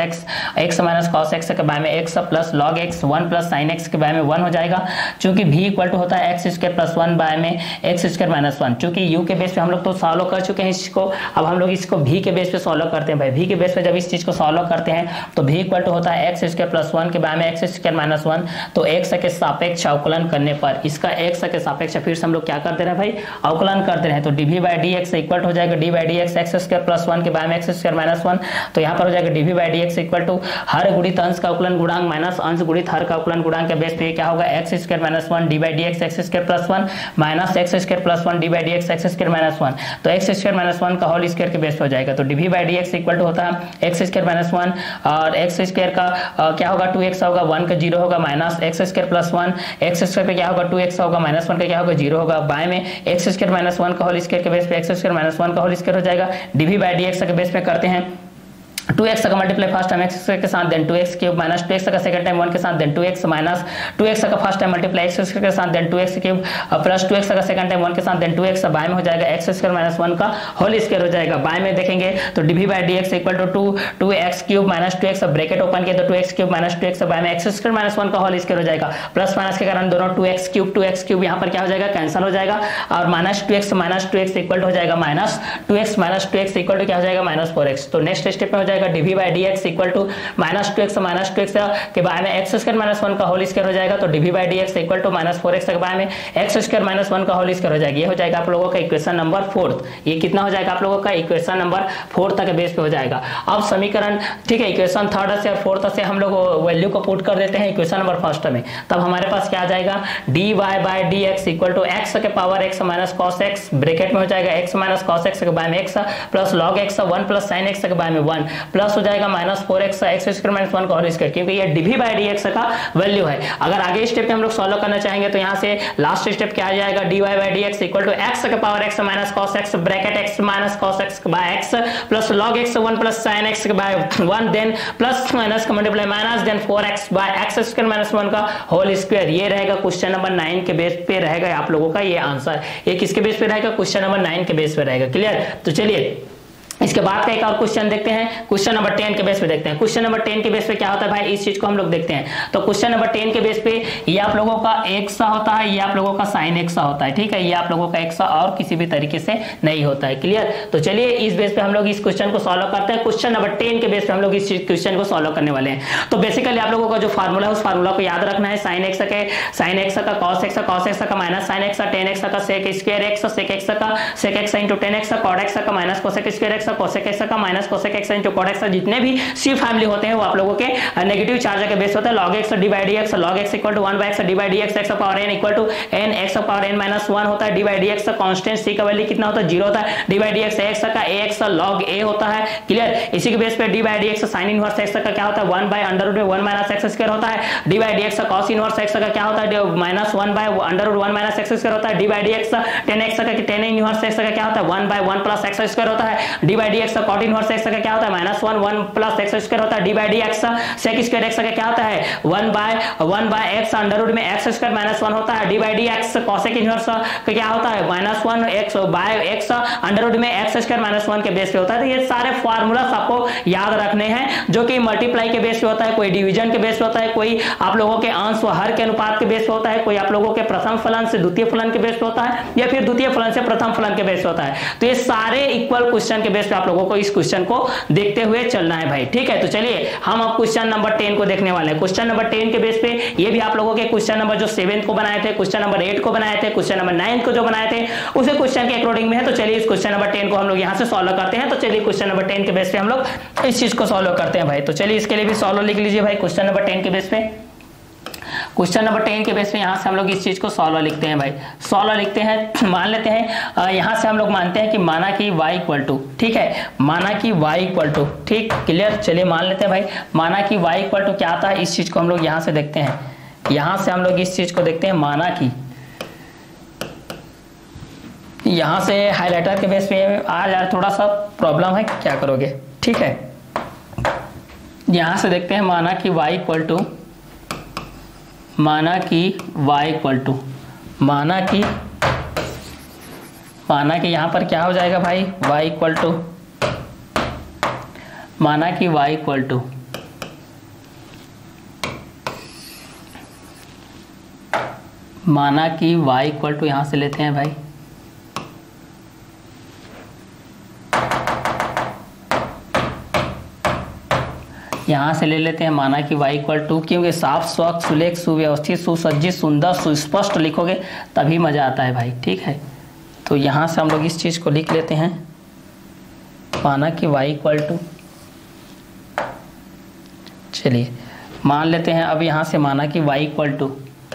x के बारे में x plus log x 1 plus sine x के बारे में 1 हो जाएगा, चूंकि v इक्वल टू होता है एक्स स्क्वायर प्लस 1 बारे में एक्स स्क्वायर माइनस 1, चूंकि u के बेस पे हम लोग तो सॉल्व कर चुके हैं इसको, अब हम लोग इसको v के बेस पे सॉल्व करते हैं भाई। v के बेस पे जब इस चीज को सॉल्व करते हैं तो v इक्वल टू होता है एक्स स्क्वायर प्लस 1 के बारे में एक्स स्क्वायर माइनस 1, तो x के सापेक्ष अवकलन करने पर इसका x के सापेक्ष फिर से हम लोग क्या कर दे रहे हैं भाई अवकलन कर दे रहे हैं, तो dv by d x equal to हो जाएगा d by d x x square plus 1 के बारे में एक्स स्क्वायर माइनस 1, तो यहाँ पर हो जाएगा dv by d x equal to हर गुणित अंश का अवकलन गुणांक माइनस अंश गुणित हर का अवकलन गुणांक के बेस पे क्या होगा x square minus 1 d by d x x square plus 1 minus x square plus 1 d by d x x square minus 1, तो एक्स स्क्वायर माइनस 1 का होल स्क्वायर के बेस पे हो जाएगा, तो dv by d x equal to होता है x square minus 1 और एक्स स्क्वायर का क्या होगा 2x होगा 1 का 0 होगा minus x square plus 1 x square पे क्या होगा 2x होगा माइनस 1 का क्या होगा 0 होगा, बाएं में एक्स स्क्वायर माइनस 1 का होल स्क्वायर के बेस पे एक्स स्क्वायर माइनस 1 का होल स्क्वायर हो जाएगा, dv बाई डी एक्स के बेस पे करते हैं 2x का मल्टीप्लाई फर्स्ट टाइम x के साथ then 2x cube minus 2x का सेकंड टाइम 1 के साथ देन 2x माइनस 2x का फर्स्ट टाइम मल्टीप्लाई x के साथ then 2x cube plus 2x का सेकंड टाइम 1 के साथ देन 2x, बाएं में हो जाएगा x स्क्वायर माइनस 1 का होल स्क्वायर हो जाएगा। बाएं में देखेंगे तो dv by dx equal to 2x cube minus 2x, bracket open किया तो 2x क्यूब माइनस 2x, बाएं में x स्क्वायर माइनस 1 का होल स्क्वायर हो जाएगा, प्लस माइनस के कारण दोनों 2x क्यूब यहाँ पर क्या हो जाएगा कैंसिल हो जाएगा, और माइनस 2x इक्वल हो जाएगा माइनस 2x इक्वल टू क्या हो जाएगा माइनस 4x। तो नेक्स्ट स्टेप में हो जाएगा जाएगा dv by d x equal to -2x के बारे में x स्क्वायर माइनस 1 का होल स्क्वायर हो जाएगा, तो dv by d x equal to -4x के बारे में x स्क्वायर माइनस 1 का होल स्क्वायर हो जाएगा। ये हो जाएगा आप लोगों का इक्वेशन नंबर 4। ये कितना हो जाएगा आप लोगों का इक्वेशन नंबर 4 तक बेस पे हो जाएगा। अब समीकरण ठीक है इक्वेशन 3 से और 4 से हम लोग वैल्यू को पुट कर देते हैं इक्वेशन नंबर 1 में, तब हमारे पास क्या आ जाएगा dy by d x equal to x के power x minus cos x bracket में हो जाएगा x माइनस cos x के बारे में x plus log x 1 plus sin x के बारे में 1 प्लस हो जाएगा -4x x स्क्वायर माइनस 1 का होल स्क्वायर, क्योंकि ये dv बाई डी एक्स का वैल्यू है। अगर आगे स्टेप में हम लोग सॉल्व करना चाहेंगे तो यहाँ से लास्ट स्टेप क्या आ जाएगा dy by d x equal to x के power x minus cos x bracket x minus cos x by x plus log x 1 plus sin x by 1 then plus minus का multiply minus then 4x by x square minus 1 का whole square. ये रहेगा question number 9 के base पे रहेगा आप लोगों का ये आंसर। ये किसके बेस पे रहेगा क्वेश्चन नंबर 9 के बेस पे रहेगा। क्लियर? तो चलिए इसके बाद का एक और क्वेश्चन देखते हैं, क्वेश्चन नंबर 10 के बेस पे देखते हैं। क्वेश्चन नंबर 10 के बेस पे क्या होता है भाई, इस चीज को हम लोग देखते हैं। तो क्वेश्चन नंबर 10 के बेस पे ये आप लोगों का x सा होता है, ये आप लोगों का sin x सा होता है, ठीक है। ये आप लोगों का x सा और किसी भी तरीके से नहीं होता है। क्लियर? तो चलिए इस बेस पे हम लोग इस क्वेश्चन को सॉल्व करते हैं। क्वेश्चन नंबर 10 के बेस पे हम लोग इस क्वेश्चन को सॉल्व करने वाले हैं। तो बेसिकली आप लोगों का जो फार्मूला है उस फार्मूला को याद रखना है। sin x का cos x का माइनस sin x का tan x का sec square x sec x का sec x into tan x cot x का minus cosec square x cosec x का minus cosec x into cot x, जितने भी सी family होते हैं वो आप लोगों के नेगेटिव चार्ज के बेस होता है। log x d by d x log x equal to 1 by x d by d x x power n equal to n x power n minus 1 होता है। डी बाई डी एक्स का constant c का value कितना होता है 0 होता है। D by d x x का ax log a होता है। क्लियर? इसी के बेस पे d by d x sin inverse x का क्या होता है 1 बाई अंडर रूट में 1 माइनस x स्क्वायर होता है। D by d x cos inverse x का क्या होता है minus 1 by under root 1 minus x square होता है। D by d x tan x का tan इनवर्स x का क्या होता है 1 बाई 1 प्लस x स्क्वायर होता है। D by d x cot inverse x का क्या होता है -1 प्लस x स्क्वायर होता है। D by d x sec square x का क्या होता है 1 बाय x अंडर रूट में x स्क्वायर माइनस 1 होता है। D by d x cosec inverse का क्या होता है -1 x by x under root में x स्क्वायर माइनस 1 के बेस पे होता है। तो ये सारे फार्मूलास आपको याद रखने हैं, जो कि मल्टीप्लाई के बेस पे होता है, कोई डिवीजन के बेस पे होता है, कोई आप लोगों के अंश व हर के अनुपात के बेस पे होता है, कोई आप लोगों के प्रथम फलन से द्वितीय फलन के बेस पे होता है, या फिर द्वितीय फलन से प्रथम फलन के बेस पे होता है। तो ये सारे इक्वल क्वेश्चन के बेस पे आप लोगों को इस क्वेश्चन को देखते हुए चलना है भाई। ठीक है? तो चलिए हम अब क्वेश्चन नंबर 10 को देखने वाले हैं। क्वेश्चन नंबर 10 के बेस पे ये भी आप लोगों के क्वेश्चन नंबर जो 7 को बनाए थे, क्वेश्चन नंबर 8 को बनाए थे, क्वेश्चन नंबर 9 को जो बनाए थे उसे क्वेश्चन के अकॉर्डिंग में है। तो चलिए इस क्वेश्चन नंबर 10 को हम लोग यहां से सॉल्व करते हैं। तो चलिए क्वेश्चन नंबर 10 के बेस पे हम लोग इस चीज को सॉल्व करते हैं भाई। तो चलिए इसके लिए भी सॉल्व लिख लीजिए भाई। क्वेश्चन नंबर 10 के बेस पे क्वेश्चन नंबर 10 के बेस पे यहाँ से हम लोग इस चीज को सॉल्व लिखते हैं भाई। सॉल्व लिखते हैं, मान लेते हैं यहाँ से हम लोग मानते हैं कि माना कि y इक्वल टू, ठीक है, माना कि y इक्वल टू, ठीक। क्लियर? चलिए मान लेते हैं भाई, माना कि y इक्वल टू क्या आता है, इस चीज को हम लोग यहाँ से देखते हैं। यहाँ से हम लोग इस चीज को देखते हैं, माना कि यहाँ से हाईलाइटर के बेस पे आज यार थोड़ा सा प्रॉब्लम है, क्या करोगे, ठीक है। यहाँ से देखते हैं, माना कि y इक्वल टू, माना कि y इक्वल टू, माना कि यहाँ पर क्या हो जाएगा भाई, y इक्वल टू, माना कि y इक्वल टू, माना कि y इक्वल टू यहाँ से लेते हैं भाई, यहाँ से ले लेते हैं माना कि y इक्वल टू, क्योंकि साफ स्वच्छ सुलेख सुव्यवस्थित सुसज्जित सुंदर सुस्पष्ट लिखोगे तभी मज़ा आता है भाई। ठीक है? तो यहाँ से हम लोग इस चीज़ को लिख लेते हैं, माना कि y इक्वल टू, चलिए मान लेते हैं अब यहाँ से माना कि y इक्वल टू,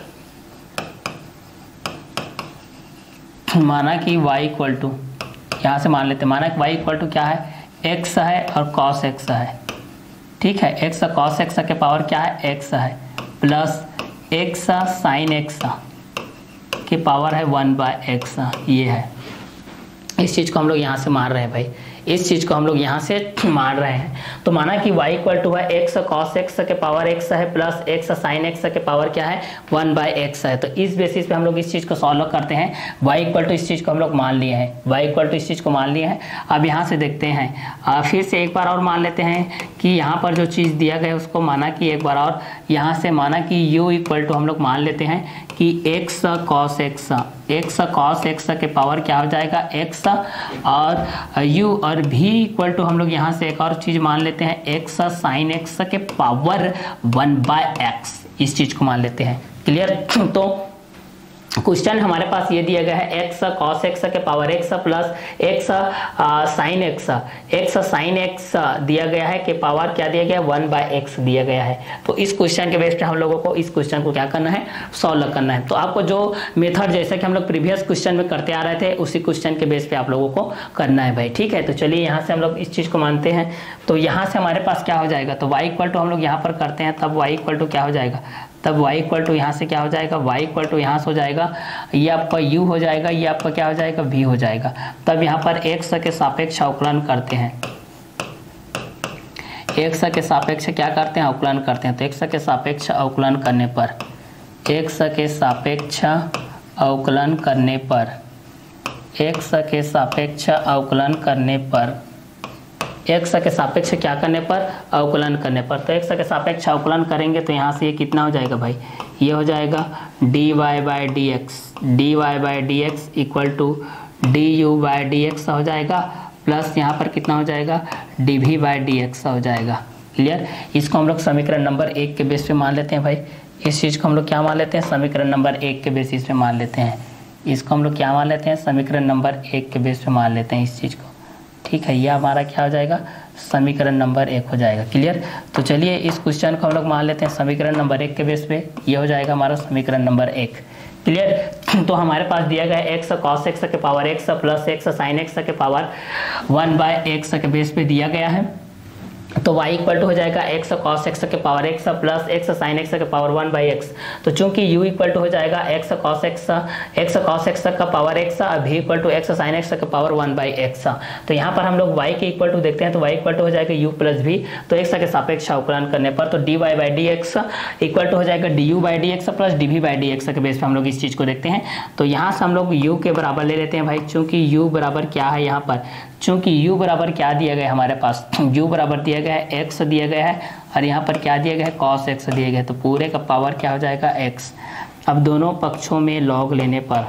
माना कि y इक्वल टू, यहाँ से मान लेते हैं माना कि y इक्वल टू क्या है, x है और cos x है, ठीक है। x cos x के पावर क्या है, x है, प्लस x sin x के पावर है 1 बाय x, ये है। इस चीज़ को हम लोग यहाँ से मान रहे हैं भाई, इस चीज़ को हम लोग यहाँ से मान रहे हैं। तो माना कि y इक्वल टू है x cos x के पावर x है, प्लस x sin x के पावर क्या है 1 बाय x है। तो इस बेसिस पे हम लोग इस चीज़ को सॉल्व करते हैं। y इक्वल टू इस चीज़ को हम लोग मान लिए हैं, y इक्वल टू इस चीज़ को मान लिए हैं। अब यहाँ से देखते हैं, फिर से एक बार और मान लेते हैं कि यहाँ पर जो चीज़ दिया गया है उसको माना कि एक बार और यहाँ से माना कि u इक्वल टू हम लोग मान लेते हैं कि x cos x के पावर क्या हो जाएगा x, और u और v इक्वल टू हम लोग यहाँ से एक और चीज़ मान लेते हैं x sin x के पावर 1/x, इस चीज़ को मान लेते हैं। क्लियर? तो क्वेश्चन हमारे पास ये दिया गया है x cos x के power x plus x sin x दिया गया है कि पावर क्या दिया गया है 1/x दिया गया है। तो इस क्वेश्चन के बेस पे हम लोगों को इस क्वेश्चन को क्या करना है, सॉल्व करना है। तो आपको जो मेथड जैसे कि हम लोग प्रीवियस क्वेश्चन में करते आ रहे थे उसी क्वेश्चन के बेस पे आप लोगों को करना है भाई। ठीक है, तो चलिए यहाँ से हम लोग इस चीज़ को मानते हैं। तो यहाँ से हमारे पास क्या हो जाएगा, तो y इक्वल टू हम लोग यहाँ पर करते हैं, तब y इक्वल टू क्या हो जाएगा, तब y इक्वल टू यहाँ से क्या हो जाएगा, y इक्वल टू यहाँ से हो जाएगा, ये आपका u हो जाएगा, ये आपका क्या हो जाएगा, v हो जाएगा। तब यहाँ पर x के सापेक्ष अवकलन करते हैं, x के सापेक्ष क्या करते हैं, अवकलन करते हैं। तो x के सापेक्ष अवकलन करने पर, x के सापेक्ष अवकलन करने पर, x के सापेक्ष अवकलन करने पर, x के सापेक्ष क्या करने पर, अवकलन करने पर। तो x के सापेक्ष अवकलन करेंगे तो यहाँ से ये कितना हो जाएगा भाई, ये हो जाएगा dy by dx equal to du by dx हो जाएगा, प्लस यहाँ पर कितना हो जाएगा, dv बाई dx हो जाएगा। क्लियर? इसको हम लोग समीकरण नंबर 1 के बेस पे मान लेते हैं भाई। इस चीज़ को हम लोग क्या मान लेते हैं, समीकरण नंबर 1 के बेसिस पे मान लेते हैं। इसको हम लोग क्या मान लेते हैं, समीकरण नंबर 1 के बेस पे मान लेते हैं इस चीज़ को। ठीक है, ये हमारा क्या हो जाएगा, समीकरण नंबर 1 हो जाएगा। क्लियर? तो चलिए इस क्वेश्चन को हम लोग मान लेते हैं समीकरण नंबर 1 के बेस पे, ये हो जाएगा हमारा समीकरण नंबर 1। क्लियर? तो हमारे पास दिया गया है x cos x के power x plus x sin x के पावर 1/x के बेस पे दिया गया है। तो y इक्वल टू हो जाएगा x cos x के power x plus x sin x के पावर 1/x। तो चूंकि u इक्वल टू हो जाएगा x cos x का पावर x और v equal to x sin x का पावर 1/x। तो यहाँ पर हम लोग y के इक्वल टू देखते हैं, तो y इक्वल टू हो जाएगा u प्लस v। तो x के सापेक्ष अवकलन करने पर तो dy by dx equal to हो जाएगा du by dx plus dv by dx के बेस पे हम लोग इस चीज़ को देखते हैं। तो यहाँ से हम लोग u के बराबर ले लेते हैं भाई, चूँकि u बराबर क्या है यहाँ पर, चूँकि u बराबर क्या दिया गया है हमारे पास, u बराबर दिया गया है x दिया गया है और यहाँ पर क्या दिया गया है, cos x दिया गया है। तो पूरे का पावर क्या हो जाएगा, x। अब दोनों पक्षों में log लेने पर,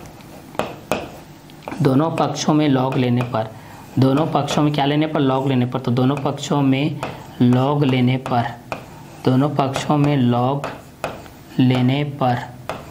दोनों पक्षों में log लेने पर, दोनों पक्षों में क्या लेने पर, log लेने पर। तो दोनों पक्षों में log लेने पर, दोनों पक्षों में log लेने पर,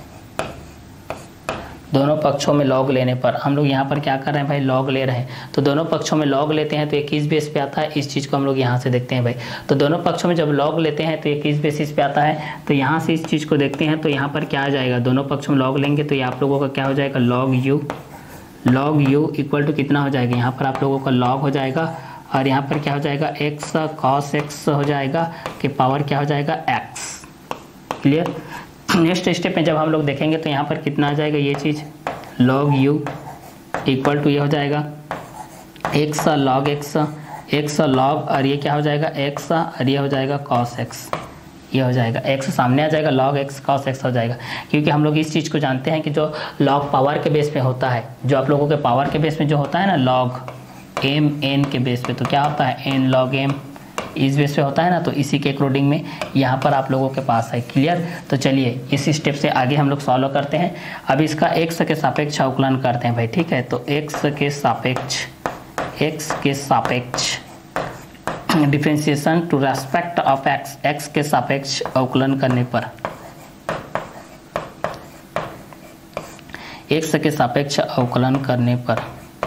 दोनों पक्षों में log लेने पर हम लोग यहाँ पर क्या कर रहे हैं भाई, log ले रहे हैं। तो दोनों पक्षों में log लेते हैं तो 21 बेस पे आता है। इस चीज़ को हम लोग यहाँ से देखते हैं भाई। तो दोनों पक्षों में जब log लेते हैं तो 21 बेसिस पे आता है। तो यहाँ से इस चीज़ को देखते हैं तो यहाँ पर क्या आ जाएगा, दोनों पक्षों में log लेंगे तो ये आप लोगों का क्या हो जाएगा, log u इक्वल टू कितना हो जाएगा, यहाँ पर आप लोगों का log हो जाएगा और यहाँ पर क्या हो जाएगा, x cos x हो जाएगा कि पावर क्या हो जाएगा, x। क्लियर? नेक्स्ट स्टेप में जब हम लोग देखेंगे तो यहाँ पर कितना आ जाएगा, ये चीज़ log u इक्वल टू ये हो जाएगा x log x log और ये क्या हो जाएगा, x और ये हो जाएगा cos x, ये हो जाएगा x सामने आ जाएगा, log x cos x हो जाएगा। क्योंकि हम लोग इस चीज़ को जानते हैं कि जो log पावर के बेस पे होता है, जो आप लोगों के पावर के बेस में जो होता है ना, log m n के बेस पे, तो क्या होता है n log m इस बेस पे होता है ना। तो इसी के अकॉर्डिंग में यहाँ पर आप लोगों के पास है। क्लियर? तो चलिए इस स्टेप से आगे हम लोग सॉल्व करते हैं। अब इसका x के सापेक्ष अवकलन करते हैं भाई। ठीक है, तो x के सापेक्ष differentiation to respect of x के सापेक्ष अवकलन करने पर, x के सापेक्ष अवकलन करने पर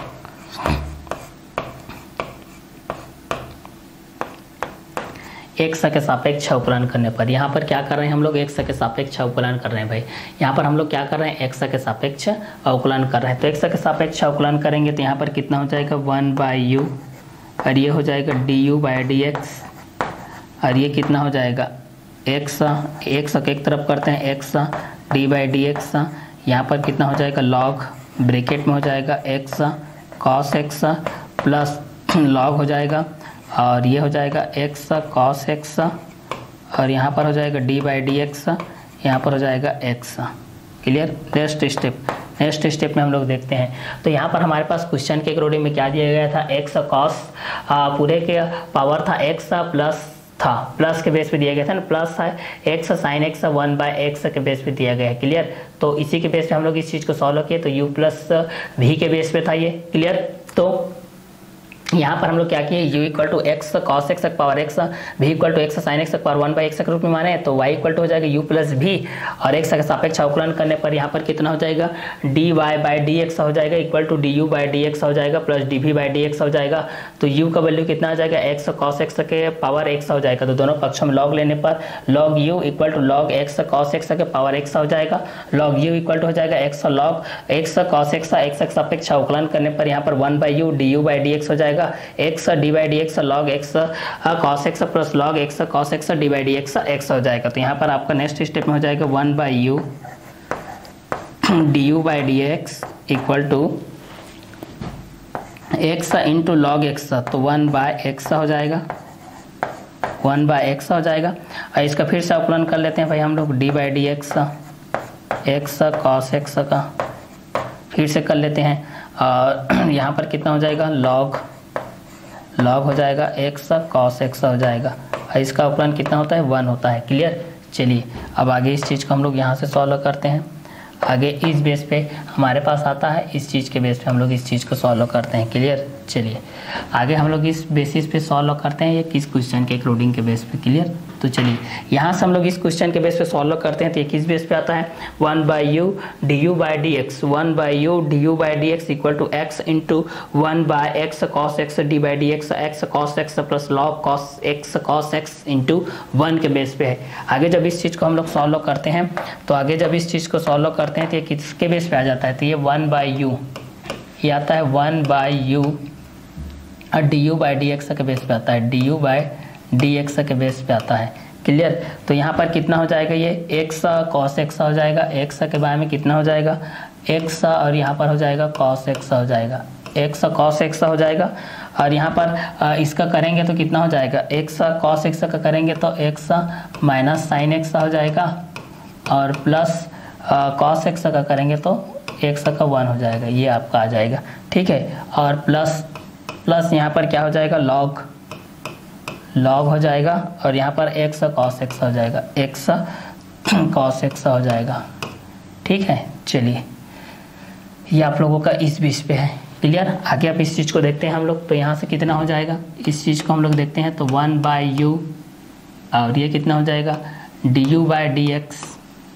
x के सापेक्ष अवकलन करने पर यहाँ पर क्या कर रहे हैं हम लोग, x के सापेक्ष अवकलन कर रहे हैं भाई। यहाँ पर हम लोग क्या कर रहे हैं, x के सापेक्ष अवकलन कर रहे हैं। तो x के सापेक्ष अवकलन करेंगे तो यहाँ पर कितना हो जाएगा, 1/u और ये हो जाएगा du बाई dx और ये कितना हो जाएगा, x को एक तरफ करते हैं, x d बाई dx, यहाँ पर कितना हो जाएगा, log ब्रैकेट में हो जाएगा x cos x plus log हो जाएगा और ये हो जाएगा x cos x और यहाँ पर हो जाएगा d बाई dx, यहाँ पर हो जाएगा x। क्लियर? नेक्स्ट स्टेप में हम लोग देखते हैं। तो यहाँ पर हमारे पास क्वेश्चन के अकॉर्डिंग में क्या दिया गया था, x cos पूरे के पावर था x प्लस था, प्लस के बेस पे दिया गया था ना, प्लस है एक्स साइन एक्स 1/x के बेस पे दिया गया है। क्लियर? तो इसी के बेस पे हम लोग इस चीज़ को सॉल्व किए, तो u प्लस v के बेस पे था ये। क्लियर? तो यहाँ पर हम लोग क्या किए, u equal to x cos x power x, v equal to x sine x power 1/x के रूप में माने, तो y इक्वल टू हो जाएगा u प्लस v, और x का सापेक्ष अवकलन करने पर यहाँ पर कितना हो जाएगा, dy/dx हो जाएगा इक्वल टू du/dx हो जाएगा प्लस dv/dx हो जाएगा। तो u का वैल्यू कितना आ जाएगा, x कॉस एक्स के पावर x हो जाएगा। तो दोनों पक्षों में log लेने पर log u equal to log x cos x के पावर x हो जाएगा, log u इक्वल टू हो जाएगा x log x cos x, x का सापेक्ष अवकलन करने पर यहाँ पर 1/u du/dx हो जाएगा, x dy/dx log x cos x plus log x cos x dy/dx x हो जाएगा। तो यहाँ पर आपका नेक्स्ट स्टेप में हो जाएगा 1/u du/dx equal to x into log x, तो 1/x हो जाएगा, 1/x हो जाएगा। और इसका फिर से अवकलन कर लेते हैं भाई हम लोग, dy/dx x cos x का फिर से कर लेते हैं, और यहाँ पर कितना हो जाएगा, log हो जाएगा x cos x हो जाएगा, और इसका अवकलन कितना होता है, 1 होता है। क्लियर? चलिए अब आगे इस चीज़ को हम लोग यहाँ से सॉल्व करते हैं। आगे इस बेस पे हमारे पास आता है, इस चीज़ के बेस पे हम लोग इस चीज़ को सॉल्व करते हैं। क्लियर? चलिए आगे हम लोग इस बेसिस पे सॉल्व करते हैं, ये किस क्वेश्चन के इंक्लूडिंग के बेस पे। क्लियर? तो चलिए यहाँ से हम लोग इस क्वेश्चन के बेस पे सॉल्व करते हैं। तो ये किस बेस पे आता है, 1/u du/dx 1/u du/dx equal to x into 1/x cos x d/dx x cos x plus log cos x into 1 के बेस पे है। आगे जब इस चीज़ को हम लोग सॉल्व करते हैं, तो आगे जब इस चीज़ को सॉल्व करते हैं तो ये किसके बेस पे आ जाता है, तो ये 1/u ये आता है 1/u और du/dx के बेस पे आता है, du/dx के बेस पे आता है। क्लियर? तो यहाँ पर कितना हो जाएगा, ये x cos x हो जाएगा, x के बारे में कितना हो जाएगा, x और यहाँ पर हो जाएगा cos x हो जाएगा, x cos x हो जाएगा। और यहाँ पर इसका करेंगे तो कितना हो जाएगा, x cos x का करेंगे तो x माइनस साइन x हो जाएगा, और प्लस cos x का करेंगे तो x का 1 हो जाएगा, ये आपका आ जाएगा। ठीक है? और प्लस यहाँ पर क्या हो जाएगा, log हो जाएगा, और यहाँ पर x cos x हो जाएगा, x cos x हो जाएगा। ठीक है? चलिए ये आप लोगों का इस बीच पे है। क्लियर? आगे आप इस चीज़ को देखते हैं हम लोग, तो यहाँ से कितना हो जाएगा, इस चीज़ को हम लोग देखते हैं, तो 1/u और ये कितना हो जाएगा, du/dx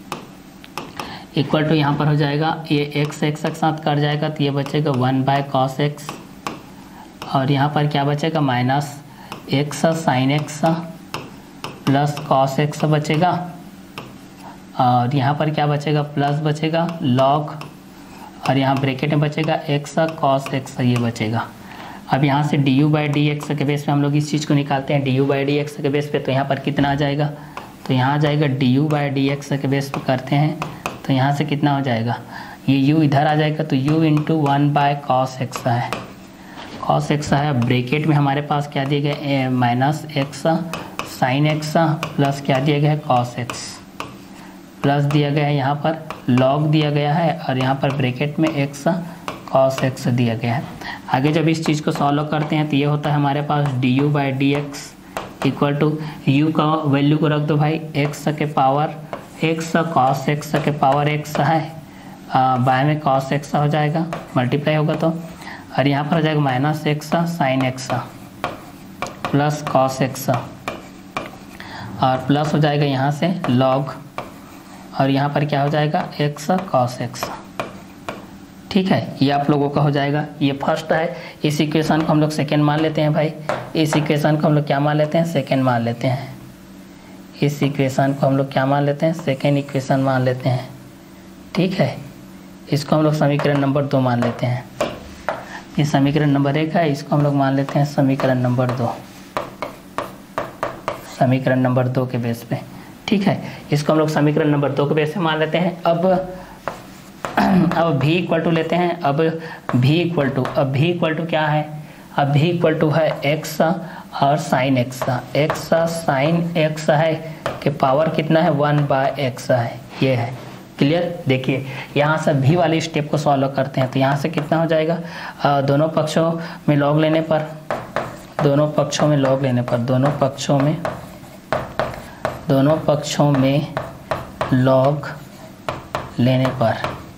इक्वल टू यहाँ पर हो जाएगा, ये x के साथ कट जाएगा, तो ये बचेगा 1/cos x, और यहाँ पर क्या बचेगा, minus x sine x plus cos x बचेगा, और यहाँ पर क्या बचेगा, प्लस बचेगा log, और यहाँ ब्रैकेट में बचेगा x cos x ये बचेगा। अब यहाँ से du/dx के बेस पे हम लोग इस चीज़ को निकालते हैं, du/dx के बेस पे, तो यहाँ पर कितना आ जाएगा, तो यहाँ आ जाएगा du/dx के बेस पे करते हैं, तो यहाँ से कितना हो जाएगा, ये u इधर आ जाएगा, तो u इंटू 1/cos x है, cos x है। ब्रैकेट में हमारे पास क्या दिया गया है, minus x sine x plus क्या दिया गया है, cos x प्लस दिया गया है, यहाँ पर log दिया गया है, और यहाँ पर ब्रैकेट में x cos x दिया गया है। आगे जब इस चीज़ को सॉल्व करते हैं तो ये होता है हमारे पास du/dx इक्वल टू u का वैल्यू को रख दो भाई, x के पावर x cos x के पावर x है, बाय में cos x हो जाएगा, मल्टीप्लाई होगा तो, और यहाँ पर हो जाएगा minus x sine x plus cos x, और प्लस हो जाएगा यहाँ से log, और यहाँ पर क्या हो जाएगा x cos x। ठीक है? ये आप लोगों का हो जाएगा, ये फर्स्ट है। इस इक्वेशन को हम लोग सेकेंड मान लेते हैं भाई, इस इक्वेशन को हम लोग क्या मान लेते हैं, सेकेंड मान लेते हैं। इस इक्वेशन को हम लोग क्या मान लेते हैं, सेकेंड इक्वेशन मान लेते हैं। ठीक है? इसको हम लोग समीकरण नंबर 2 मान लेते हैं। ये समीकरण नंबर 1 है, इसको हम लोग मान लेते हैं समीकरण नंबर 2, समीकरण नंबर 2 के बेस पे। ठीक है? इसको हम लोग समीकरण नंबर 2 के बेस पे मान लेते हैं। अब v इक्वल टू लेते हैं, अब v इक्वल टू क्या है, अब v इक्वल टू है x और sine x, x sine x है कि पावर कितना है, 1/x है, ये है। क्लियर? देखिए यहाँ से v वाली स्टेप को सॉल्व करते हैं, तो यहाँ से कितना हो जाएगा, दोनों पक्षों में log लेने पर, दोनों पक्षों में दोनों पक्षों में लॉग लेने पर,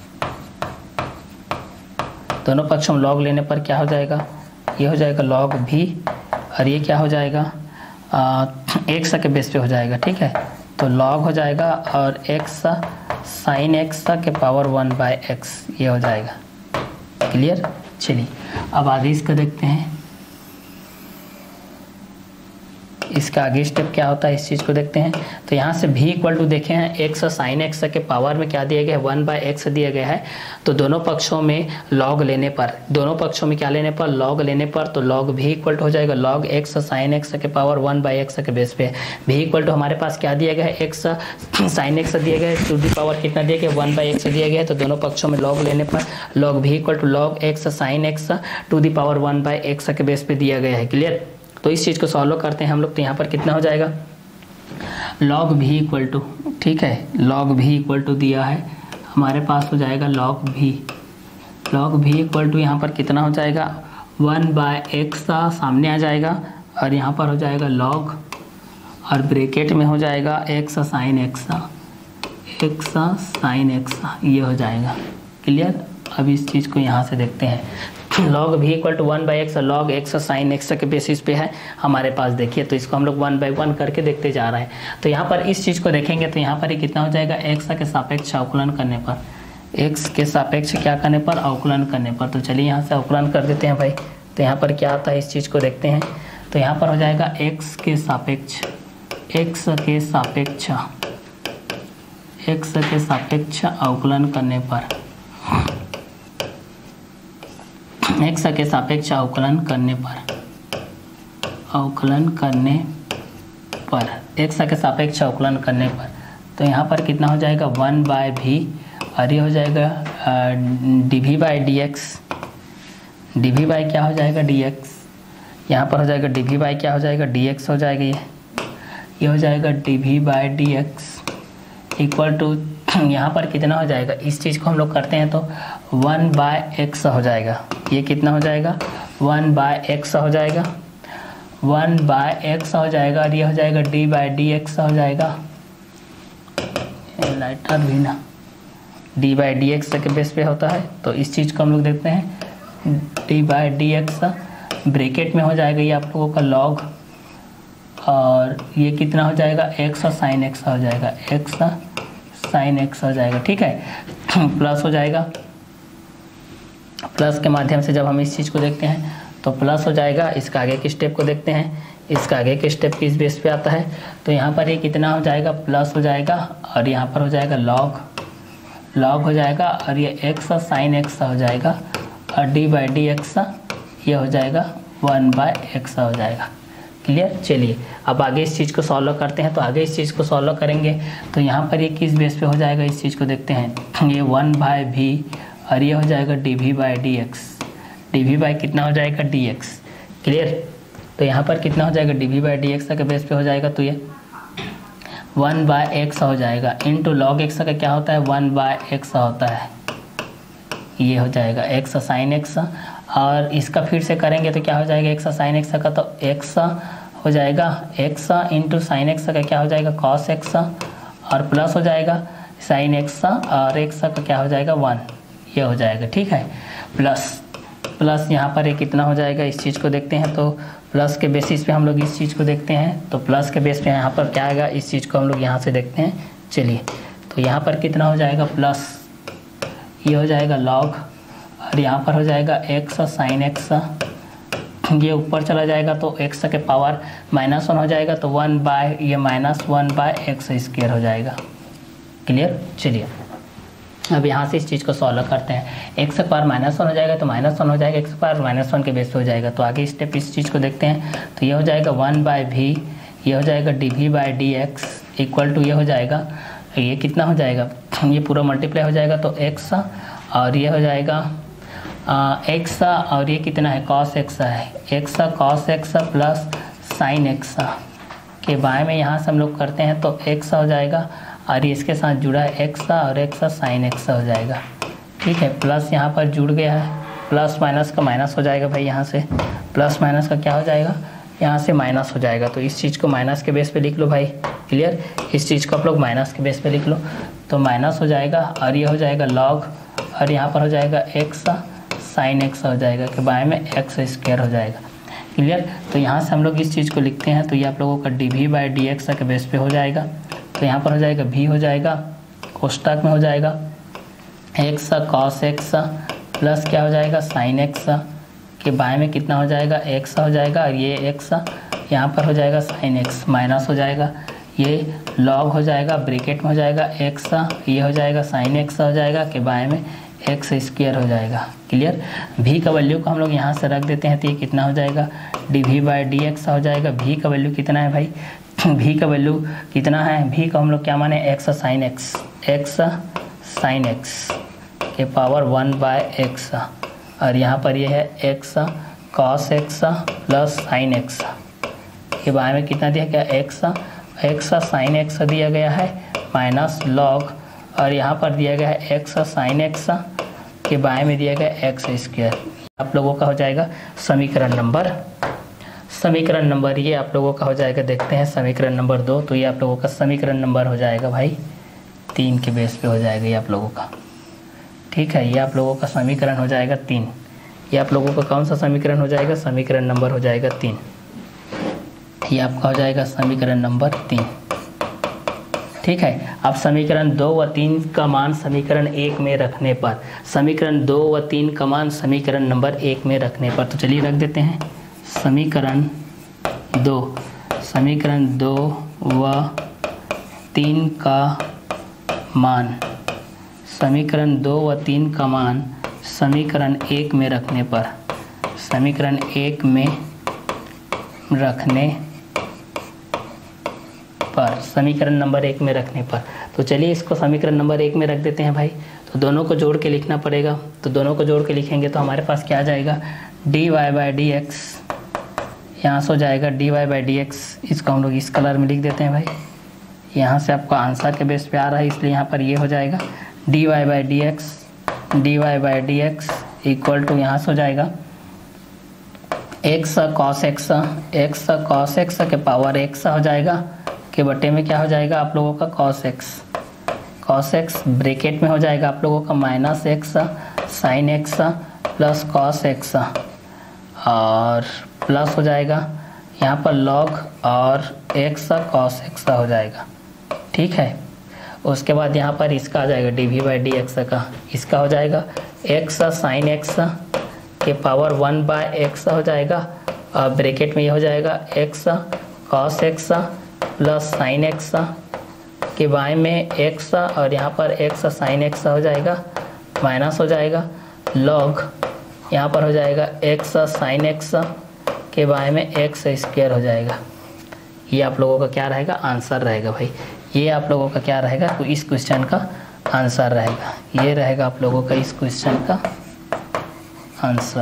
दोनों पक्षों में लॉग लेने पर क्या हो जाएगा, ये हो जाएगा log v और ये क्या हो जाएगा x के बेस पे हो जाएगा। ठीक है, तो log हो जाएगा और x sin x के पावर 1/x ये हो जाएगा। क्लियर। चलिए अब आगे इसका देखते हैं, इसका आगे स्टेप क्या होता है इस चीज़ को देखते हैं। तो यहाँ से v इक्वल टू देखे हैं x sin x के पावर में क्या दिया गया है 1/x दिया गया है। तो दोनों पक्षों में log लेने पर, दोनों पक्षों में क्या लेने पर, log लेने पर, तो log v इक्वल टू हो जाएगा log x sin x के पावर 1/x के बेस पे। v इक्वल टू हमारे पास क्या दिया गया है x sin x दिया गया है, टू दी पावर कितना दिया गया 1/x दिया गया है। तो दोनों पक्षों में log लेने पर log v equal to log x sin x to the power 1/x के बेस पे दिया गया है। क्लियर। तो इस चीज़ को सॉल्व करते हैं हम लोग। तो यहाँ पर कितना हो जाएगा log v इक्वल टू, ठीक है, log v इक्वल टू दिया है हमारे पास, हो जाएगा log v इक्वल टू यहाँ पर कितना हो जाएगा 1/x सामने आ जाएगा और यहाँ पर हो जाएगा log और ब्रैकेट में हो जाएगा x sin x ये हो जाएगा। क्लियर। अब इस चीज़ को यहाँ से देखते हैं, log v equal to 1/x और log x sin x के बेसिस पे है हमारे पास। देखिए तो इसको हम लोग 1/1 करके देखते जा रहे हैं। तो यहाँ पर इस चीज़ को देखेंगे तो यहाँ पर ये कितना हो जाएगा x के सापेक्ष अवकलन करने पर, x के सापेक्ष क्या करने पर, अवकलन करने पर। तो चलिए यहाँ से अवकलन कर देते हैं भाई। तो यहाँ पर क्या आता है इस चीज़ को देखते हैं। तो यहाँ पर हो जाएगा x के सापेक्ष अवकलन करने पर, x के सापेक्ष अवकलन करने पर, x के सापेक्ष अवकलन करने पर। तो यहाँ पर कितना हो जाएगा 1/v और ये हो जाएगा dv/dx, dv क्या हो जाएगा dx, यहाँ पर हो जाएगा dv क्या हो जाएगा dx हो जाएगा, ये हो जाएगा dv/dx इक्वल टू यहाँ पर कितना हो जाएगा, इस चीज़ को हम लोग करते हैं तो 1/x हो जाएगा। ये कितना हो जाएगा 1/x हो जाएगा, 1/x हो जाएगा और ये हो जाएगा d/dx हो जाएगा। लाइटर भी ना d/dx के बेस पे होता है। तो इस चीज़ को हम लोग देखते हैं d/dx ब्रैकेट में हो जाएगा ये आप लोगों का log और ये कितना हो जाएगा x sin x हो जाएगा, x sin x हो जाएगा। ठीक है, प्लस हो जाएगा, प्लस के माध्यम से जब हम इस चीज़ को देखते हैं तो प्लस हो जाएगा। इसका आगे के स्टेप को देखते हैं, इसका आगे के स्टेप किस बेस पे आता है। तो यहाँ पर ये कितना हो जाएगा प्लस हो जाएगा और यहाँ पर हो जाएगा log हो जाएगा और ये x sin x हो जाएगा और d/dx ये हो जाएगा 1/x हो जाएगा। क्लियर। चलिए अब आगे इस चीज़ को सॉल्व करते हैं। तो आगे इस चीज़ को सॉल्व करेंगे तो यहाँ पर ये किस बेस पे हो जाएगा इस चीज़ को देखते हैं। ये 1/v और ये हो जाएगा dv/dx, dv कितना हो जाएगा dx। क्लियर। तो यहाँ पर कितना हो जाएगा dv/dx के बेस पे हो जाएगा तो ये 1/x हो जाएगा इंटू log x का क्या होता है 1/x होता है, ये हो जाएगा x sin x और इसका फिर से करेंगे तो क्या हो जाएगा x sin x का, तो x हो जाएगा x इंटू sin x का क्या हो जाएगा cos x और प्लस हो जाएगा sin x और x का क्या हो जाएगा 1, ये हो जाएगा। ठीक है, प्लस यहाँ पर ये कितना हो जाएगा इस चीज़ को देखते हैं। तो प्लस के बेसिस पे हम लोग इस चीज़ को देखते हैं। तो प्लस के बेस पे यहाँ पर क्या आएगा इस चीज़ को हम लोग यहाँ से देखते हैं। चलिए तो यहाँ पर कितना हो जाएगा प्लस, ये हो जाएगा log और यहाँ पर हो जाएगा x sin x, ये ऊपर चला जाएगा तो x के पावर -1 हो जाएगा तो 1/x² हो जाएगा। क्लियर। चलिए अब यहाँ से इस चीज़ को सॉल्व करते हैं। x के पावर -1 हो जाएगा तो -1 हो जाएगा, x के पावर -1 के बेस पे हो जाएगा। तो आगे स्टेप इस चीज़ को देखते हैं। तो ये हो जाएगा 1/v, ये हो जाएगा dv/dx इक्वल टू ये हो जाएगा, ये कितना हो जाएगा, ये पूरा मल्टीप्लाई हो जाएगा तो x और ये हो जाएगा x और ये कितना है cos x है, x cos x plus sin x के बाएं में यहाँ से हम लोग करते हैं तो x हो जाएगा और ये इसके साथ जुड़ा है x और x sin x हो जाएगा। ठीक है, प्लस यहाँ पर जुड़ गया है, प्लस माइनस का माइनस हो जाएगा भाई, यहाँ से प्लस माइनस का क्या हो जाएगा, यहाँ से माइनस हो जाएगा। तो इस चीज़ को माइनस के बेस पे लिख लो भाई, क्लियर। इस चीज़ को आप लोग माइनस के बेस पे लिख लो, तो माइनस हो जाएगा और ये हो जाएगा लॉग, और यहाँ पर हो जाएगा एक्स साइन एक्स हो जाएगा कि बाएं में एक्स स्क्वायर हो जाएगा। क्लियर। तो यहाँ से हम लोग इस चीज़ को लिखते हैं, तो ये आप लोगों का d v by d x के बेस पे हो जाएगा। तो यहाँ पर हो जाएगा भी हो जाएगा, कोष्टक में हो जाएगा एक्स कॉस एक्स प्लस क्या हो जाएगा साइन एक्स के बाएं में कितना हो जाएगा एक्स हो जाएगा, और ये एक्स यहाँ पर हो जाएगा साइन एक्स माइनस हो जाएगा, ये लॉग हो जाएगा, ब्रैकेट में हो जाएगा एक्स, ये हो जाएगा साइन एक्स हो जाएगा कि बाएं में एक्स स्क्वायर हो जाएगा। क्लियर। भी का वैल्यू को हम लोग यहाँ से रख देते हैं, तो ये कितना हो जाएगा d v by d x हो जाएगा। भी का वैल्यू कितना है भाई, भी का वैल्यू कितना है, भी का हम लोग क्या माने x sine x, x sine x के पावर 1 बाय एक्स, और यहाँ पर ये है x cos x plus sine x के बारे में कितना दिया गया एक्स, एक्स साइन एक्स दिया गया है माइनस लॉग, और यहाँ पर दिया गया है एक्स साइन एक्स के बाएं में दिया गया एक्स स्क्वायर। आप लोगों का हो जाएगा समीकरण नंबर, समीकरण नंबर ये आप लोगों का हो जाएगा। देखते हैं समीकरण नंबर 2, तो ये आप लोगों का समीकरण नंबर हो जाएगा भाई 3 के बेस पे हो जाएगा ये आप लोगों का। ठीक है, ये आप लोगों का समीकरण हो जाएगा 3। ये आप लोगों का कौन सा समीकरण हो जाएगा, समीकरण नंबर हो जाएगा 3। ये आपका हो जाएगा समीकरण नंबर 3। ठीक है। अब समीकरण 2 व 3 का मान समीकरण 1 में रखने पर, समीकरण 2 व 3 का मान समीकरण नंबर 1 में रखने पर, तो चलिए रख देते हैं समीकरण 2, समीकरण 2 व 3 का मान, समीकरण 2 व 3 का मान समीकरण 1 में रखने पर, समीकरण 1 में रखने पर, समीकरण नंबर 1 में रखने पर, तो चलिए इसको समीकरण नंबर 1 में रख देते हैं भाई। तो दोनों को जोड़ के लिखना पड़ेगा, तो दोनों को जोड़ के लिखेंगे तो हमारे पास क्या आ जाएगा d y by d x, यहाँ से हो जाएगा d y by d x, इसको हम लोग इस कलर में लिख देते हैं भाई। यहाँ से आपका आंसर के बेस पे आ रहा है, इसलिए यहाँ पर ये हो जाएगा d y by d x, d y by d x equal to यहाँ से हो जाएगा x cos x, x cos x के पावर एक्स हो जाएगा के बटे में क्या हो जाएगा आप लोगों का cos x, cos x bracket में हो जाएगा आप लोगों का minus x sine x plus cos x, और प्लस हो जाएगा यहाँ पर लॉग और एक्स कॉस एक्स हो जाएगा। ठीक है। उसके बाद यहाँ पर इसका आ जाएगा d v by d x का, इसका हो जाएगा एक्स साइन एक्स के पावर 1 बाय एक्स हो जाएगा, और ब्रैकेट में ये हो जाएगा x cos x plus sine x के बाएं में एक्स, और यहाँ पर एक्स साइन एक्स हो जाएगा माइनस हो जाएगा लॉग, यहाँ पर हो जाएगा एक्स साइन एक्स के बाएं में एक्स स्क्वायर हो जाएगा। ये आप लोगों का क्या रहेगा आंसर रहेगा भाई, ये आप लोगों का क्या रहेगा, तो इस क्वेश्चन का आंसर रहेगा, ये रहेगा आप लोगों का इस क्वेश्चन का आंसर।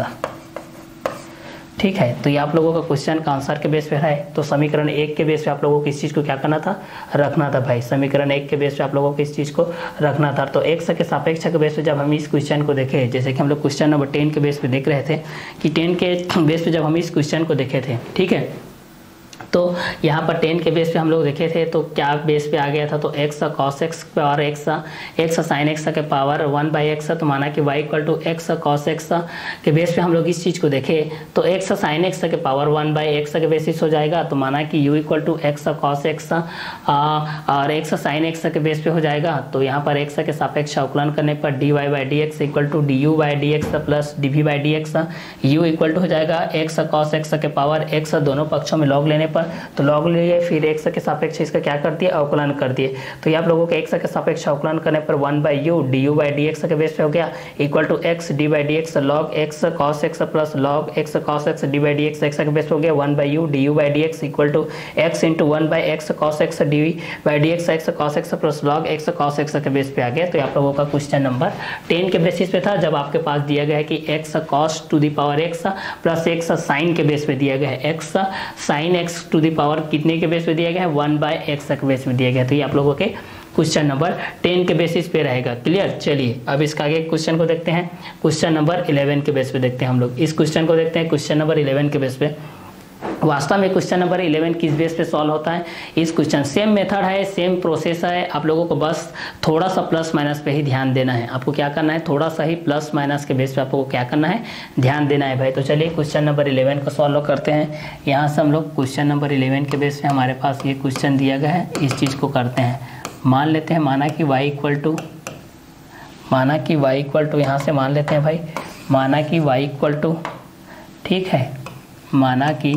ठीक है। तो ये आप लोगों का क्वेश्चन का आंसर के बेस पे है। तो समीकरण 1 के बेस पे आप लोगों को इस चीज़ को क्या करना था, रखना था भाई। समीकरण 1 के बेस पे आप लोगों को इस चीज़ को रखना था। तो एक्स के सापेक्ष के बेस पे जब हम इस क्वेश्चन को देखे, जैसे कि हम लोग क्वेश्चन नंबर 10 के बेस पे देख रहे थे कि 10 के बेस पे जब हम इस क्वेश्चन को देखे थे, ठीक है, तो यहाँ पर 10 के बेस पे हम लोग देखे थे, तो क्या बेस पे आ गया था, तो x cos x power x sine x के पावर 1 बाई एक्स, तो माना कि y equal to x cos x के बेस पे हम लोग इस चीज़ को देखे, तो एक्स साइन एक्स के पावर 1 बाई एक्स के बेसिस हो जाएगा, तो माना कि u equal to x cos x और एक्स साइन एक्स के बेस पे हो जाएगा। तो यहाँ पर एक्स के सापेक्ष अवकलन करने पर d y by d x equal to d u by d x plus d v by d x, u equal to हो जाएगा एक्स कॉस एक्स के पावर एक्स, दोनों पक्षों में लॉग लेने पर, तो लॉग लिए फिर एक्स के सापेक्ष इसका क्या कर दिए, अवकलन कर दिए। तो ये आप लोगों के एक्स के सापेक्ष अवकलन करने पर 1 by u d u by d x के बेस पे हो गया equal to x d by d x log x cos x plus log x cos x d by d x, x के बेस पे हो गया 1 by u d u by d x equal to x into 1 by x cos x d by d x, x cos x plus log x cos x के base पे आ गया। तो आप लोगों का क्वेश्चन नंबर 10 के बेसिस पे था, जब आपके पास दिया गया है कि x cos to the power x plus x sine के बेस पे दिया गया है, x sine x to the power कितने के बेस पे दिया गया है, 1 बाय एक्स के बेस पे दिया गया। तो ये आप लोगों के क्वेश्चन नंबर 10 के बेसिस पे रहेगा। क्लियर। चलिए अब इसका आगे क्वेश्चन को देखते हैं, क्वेश्चन नंबर 11 के बेस पे देखते हैं हम लोग। इस क्वेश्चन को देखते हैं क्वेश्चन नंबर 11 के बेस पे। वास्तव में क्वेश्चन नंबर 11 किस बेस पे सॉल्व होता है, इस क्वेश्चन सेम मेथड है, सेम प्रोसेस है, आप लोगों को बस थोड़ा सा प्लस माइनस पे ही ध्यान देना है। आपको क्या करना है, थोड़ा सा ही प्लस माइनस के बेस पे आपको क्या करना है, ध्यान देना है भाई। तो चलिए क्वेश्चन नंबर 11 को सॉल्व करते हैं। यहाँ से हम लोग क्वेश्चन नंबर 11 के बेस पे हमारे पास ये क्वेश्चन दिया गया है, इस चीज़ को करते हैं। मान लेते हैं माना कि y इक्वल टू यहाँ से मान लेते हैं भाई, माना कि y इक्वल टू, ठीक है, माना कि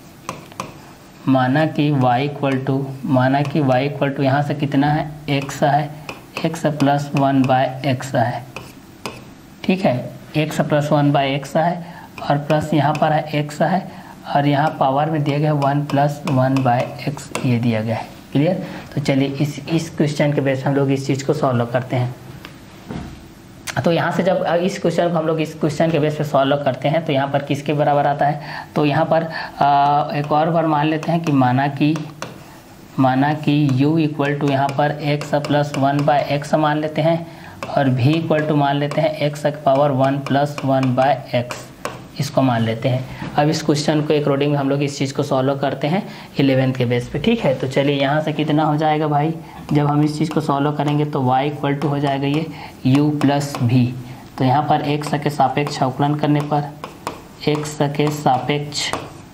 y इक्वल टू यहाँ से कितना है, x है, x प्लस 1/x है, ठीक है, x प्लस 1/x है और प्लस यहाँ पर है x है और यहाँ पावर में दिया गया 1 प्लस 1/x ये दिया गया है। क्लियर। तो चलिए इस क्वेश्चन के बेस हम लोग इस चीज़ को सॉल्व करते हैं। तो यहाँ से जब इस क्वेश्चन को हम लोग इस क्वेश्चन के बेस पे सॉल्व करते हैं तो यहाँ पर किसके बराबर आता है, तो यहाँ पर एक और बार मान लेते हैं कि माना कि u इक्वल टू यहाँ पर x प्लस 1/x मान लेते हैं और v इक्वल टू मान लेते हैं x की पावर 1 प्लस 1/x, इसको मान लेते हैं। अब इस क्वेश्चन को अकॉर्डिंग हम लोग इस चीज़ को सॉल्व करते हैं 11th के बेस पे, ठीक है। तो चलिए यहाँ से कितना हो जाएगा भाई, जब हम इस चीज़ को सॉल्व करेंगे तो y इक्वल टू हो जाएगा ये u प्लस v। तो यहाँ पर x के सापेक्ष अवकलन करने पर x के सापेक्ष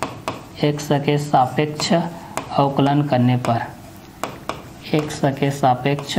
अवकलन करने पर x के सापेक्ष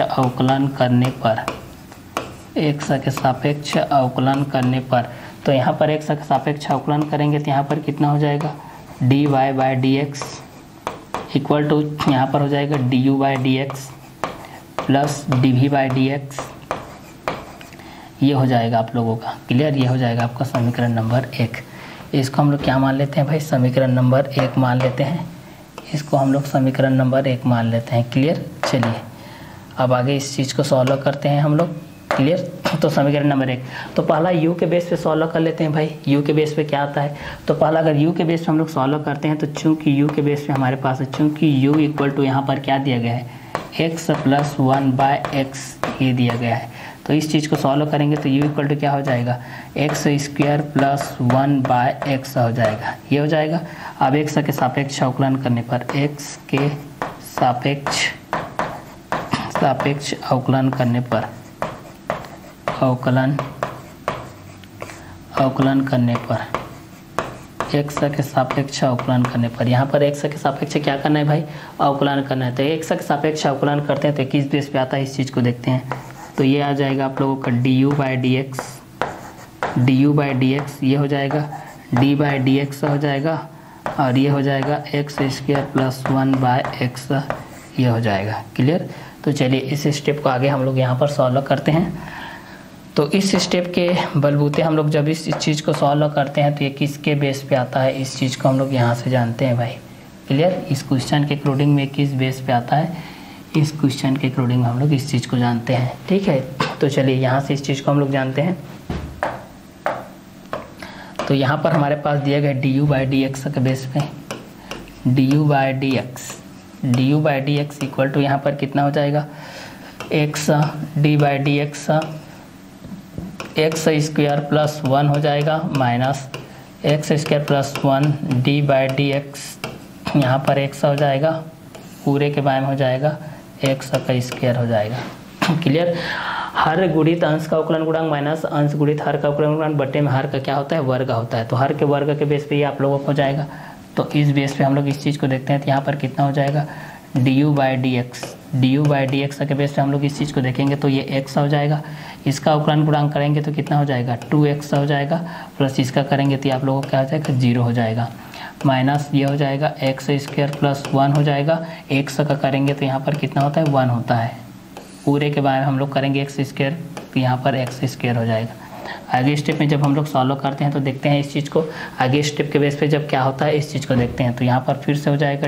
अवकलन करने पर तो यहाँ पर x का सापेक्ष अवकलन करेंगे तो यहाँ पर कितना हो जाएगा, dy/dx इक्वल टू यहाँ पर हो जाएगा du/dx प्लस dv/dx, ये हो जाएगा आप लोगों का। क्लियर। ये हो जाएगा आपका समीकरण नंबर 1। इसको हम लोग क्या मान लेते हैं भाई, समीकरण नंबर 1 मान लेते हैं, इसको हम लोग समीकरण नंबर 1 मान लेते हैं। क्लियर। चलिए अब आगे इस चीज़ को सॉल्व करते हैं हम लोग। क्लियर। तो समीकरण नंबर 1, तो पहला u के बेस पे सॉल्व कर लेते हैं भाई। u के बेस पे क्या आता है, तो पहला अगर u के बेस पे हम लोग सॉल्व करते हैं तो चूंकि u के बेस पे हमारे पास है, चूंकि u इक्वल टू यहाँ पर क्या दिया गया है, x प्लस 1/x ये दिया गया है। तो इस चीज़ को सॉल्व करेंगे तो u इक्वल टू क्या हो जाएगा, x² प्लस 1/x हो जाएगा, ये हो जाएगा। अब x के सापेक्ष अवकलन करने पर x के सापेक्ष अवकलन करने पर अवकलन करने पर x के सापेक्ष अवकलन करने पर यहाँ पर x के सापेक्ष क्या करना है भाई, अवकलन करना है। तो x के सापेक्ष अवकलन करते हैं तो किस बेस पे आता है, इस चीज़ को देखते हैं। तो ये आ जाएगा आप लोगों का du/dx ये हो जाएगा, d/dx हो जाएगा और ये हो जाएगा x² प्लस 1/x ये हो जाएगा। क्लियर। तो चलिए इस स्टेप को आगे हम लोग यहाँ पर सॉल्व करते हैं। तो इस स्टेप के बलबूते हम लोग जब इस चीज़ को सॉल्व करते हैं तो ये किसके बेस पे आता है, इस चीज़ को हम लोग यहाँ से जानते हैं भाई। क्लियर। इस क्वेश्चन के अकॉर्डिंग में किस बेस पे आता है, इस क्वेश्चन के अकॉर्डिंग हम लोग इस चीज़ को जानते हैं। ठीक है। तो चलिए यहाँ से इस चीज़ को हम लोग जानते हैं। तो यहाँ पर हमारे पास दिया गया du/dx के बेस पे du/dx इक्वल टू यहाँ पर कितना हो जाएगा, x d/dx x² प्लस 1 हो जाएगा माइनस x² प्लस 1 d/dx यहाँ पर x हो जाएगा, पूरे के बारे में हो जाएगा x² हो जाएगा। क्लियर। हर गुणित अंश का अवकलन गुणांक माइनस अंश गुणित हर का अवकलन गुणांक बटे में हर का क्या होता है, वर्ग होता है। तो हर के वर्ग के बेस पे ये आप लोगों को हो जाएगा। तो इस बेस पे हम लोग इस चीज़ को देखते हैं तो यहाँ पर कितना हो जाएगा, du/dx के बेस पे हम लोग इस चीज़ को देखेंगे तो ये x हो जाएगा। इसका अवकलन गुणांक करेंगे तो कितना हो जाएगा, 2x हो जाएगा, प्लस इसका करेंगे तो आप लोगों को क्या हो जाएगा, 0 हो जाएगा, माइनस ये हो जाएगा x² प्लस 1 हो जाएगा। x का करेंगे तो यहाँ पर कितना होता है, 1 होता है। पूरे के बारे में हम लोग करेंगे x² तो यहाँ पर x² हो जाएगा। आगे स्टेप में जब हम लोग सॉल्व करते हैं तो देखते हैं इस चीज़ को, आगे स्टेप के बेस पे जब क्या होता है इस चीज़ को देखते हैं। तो यहाँ पर फिर से हो जाएगा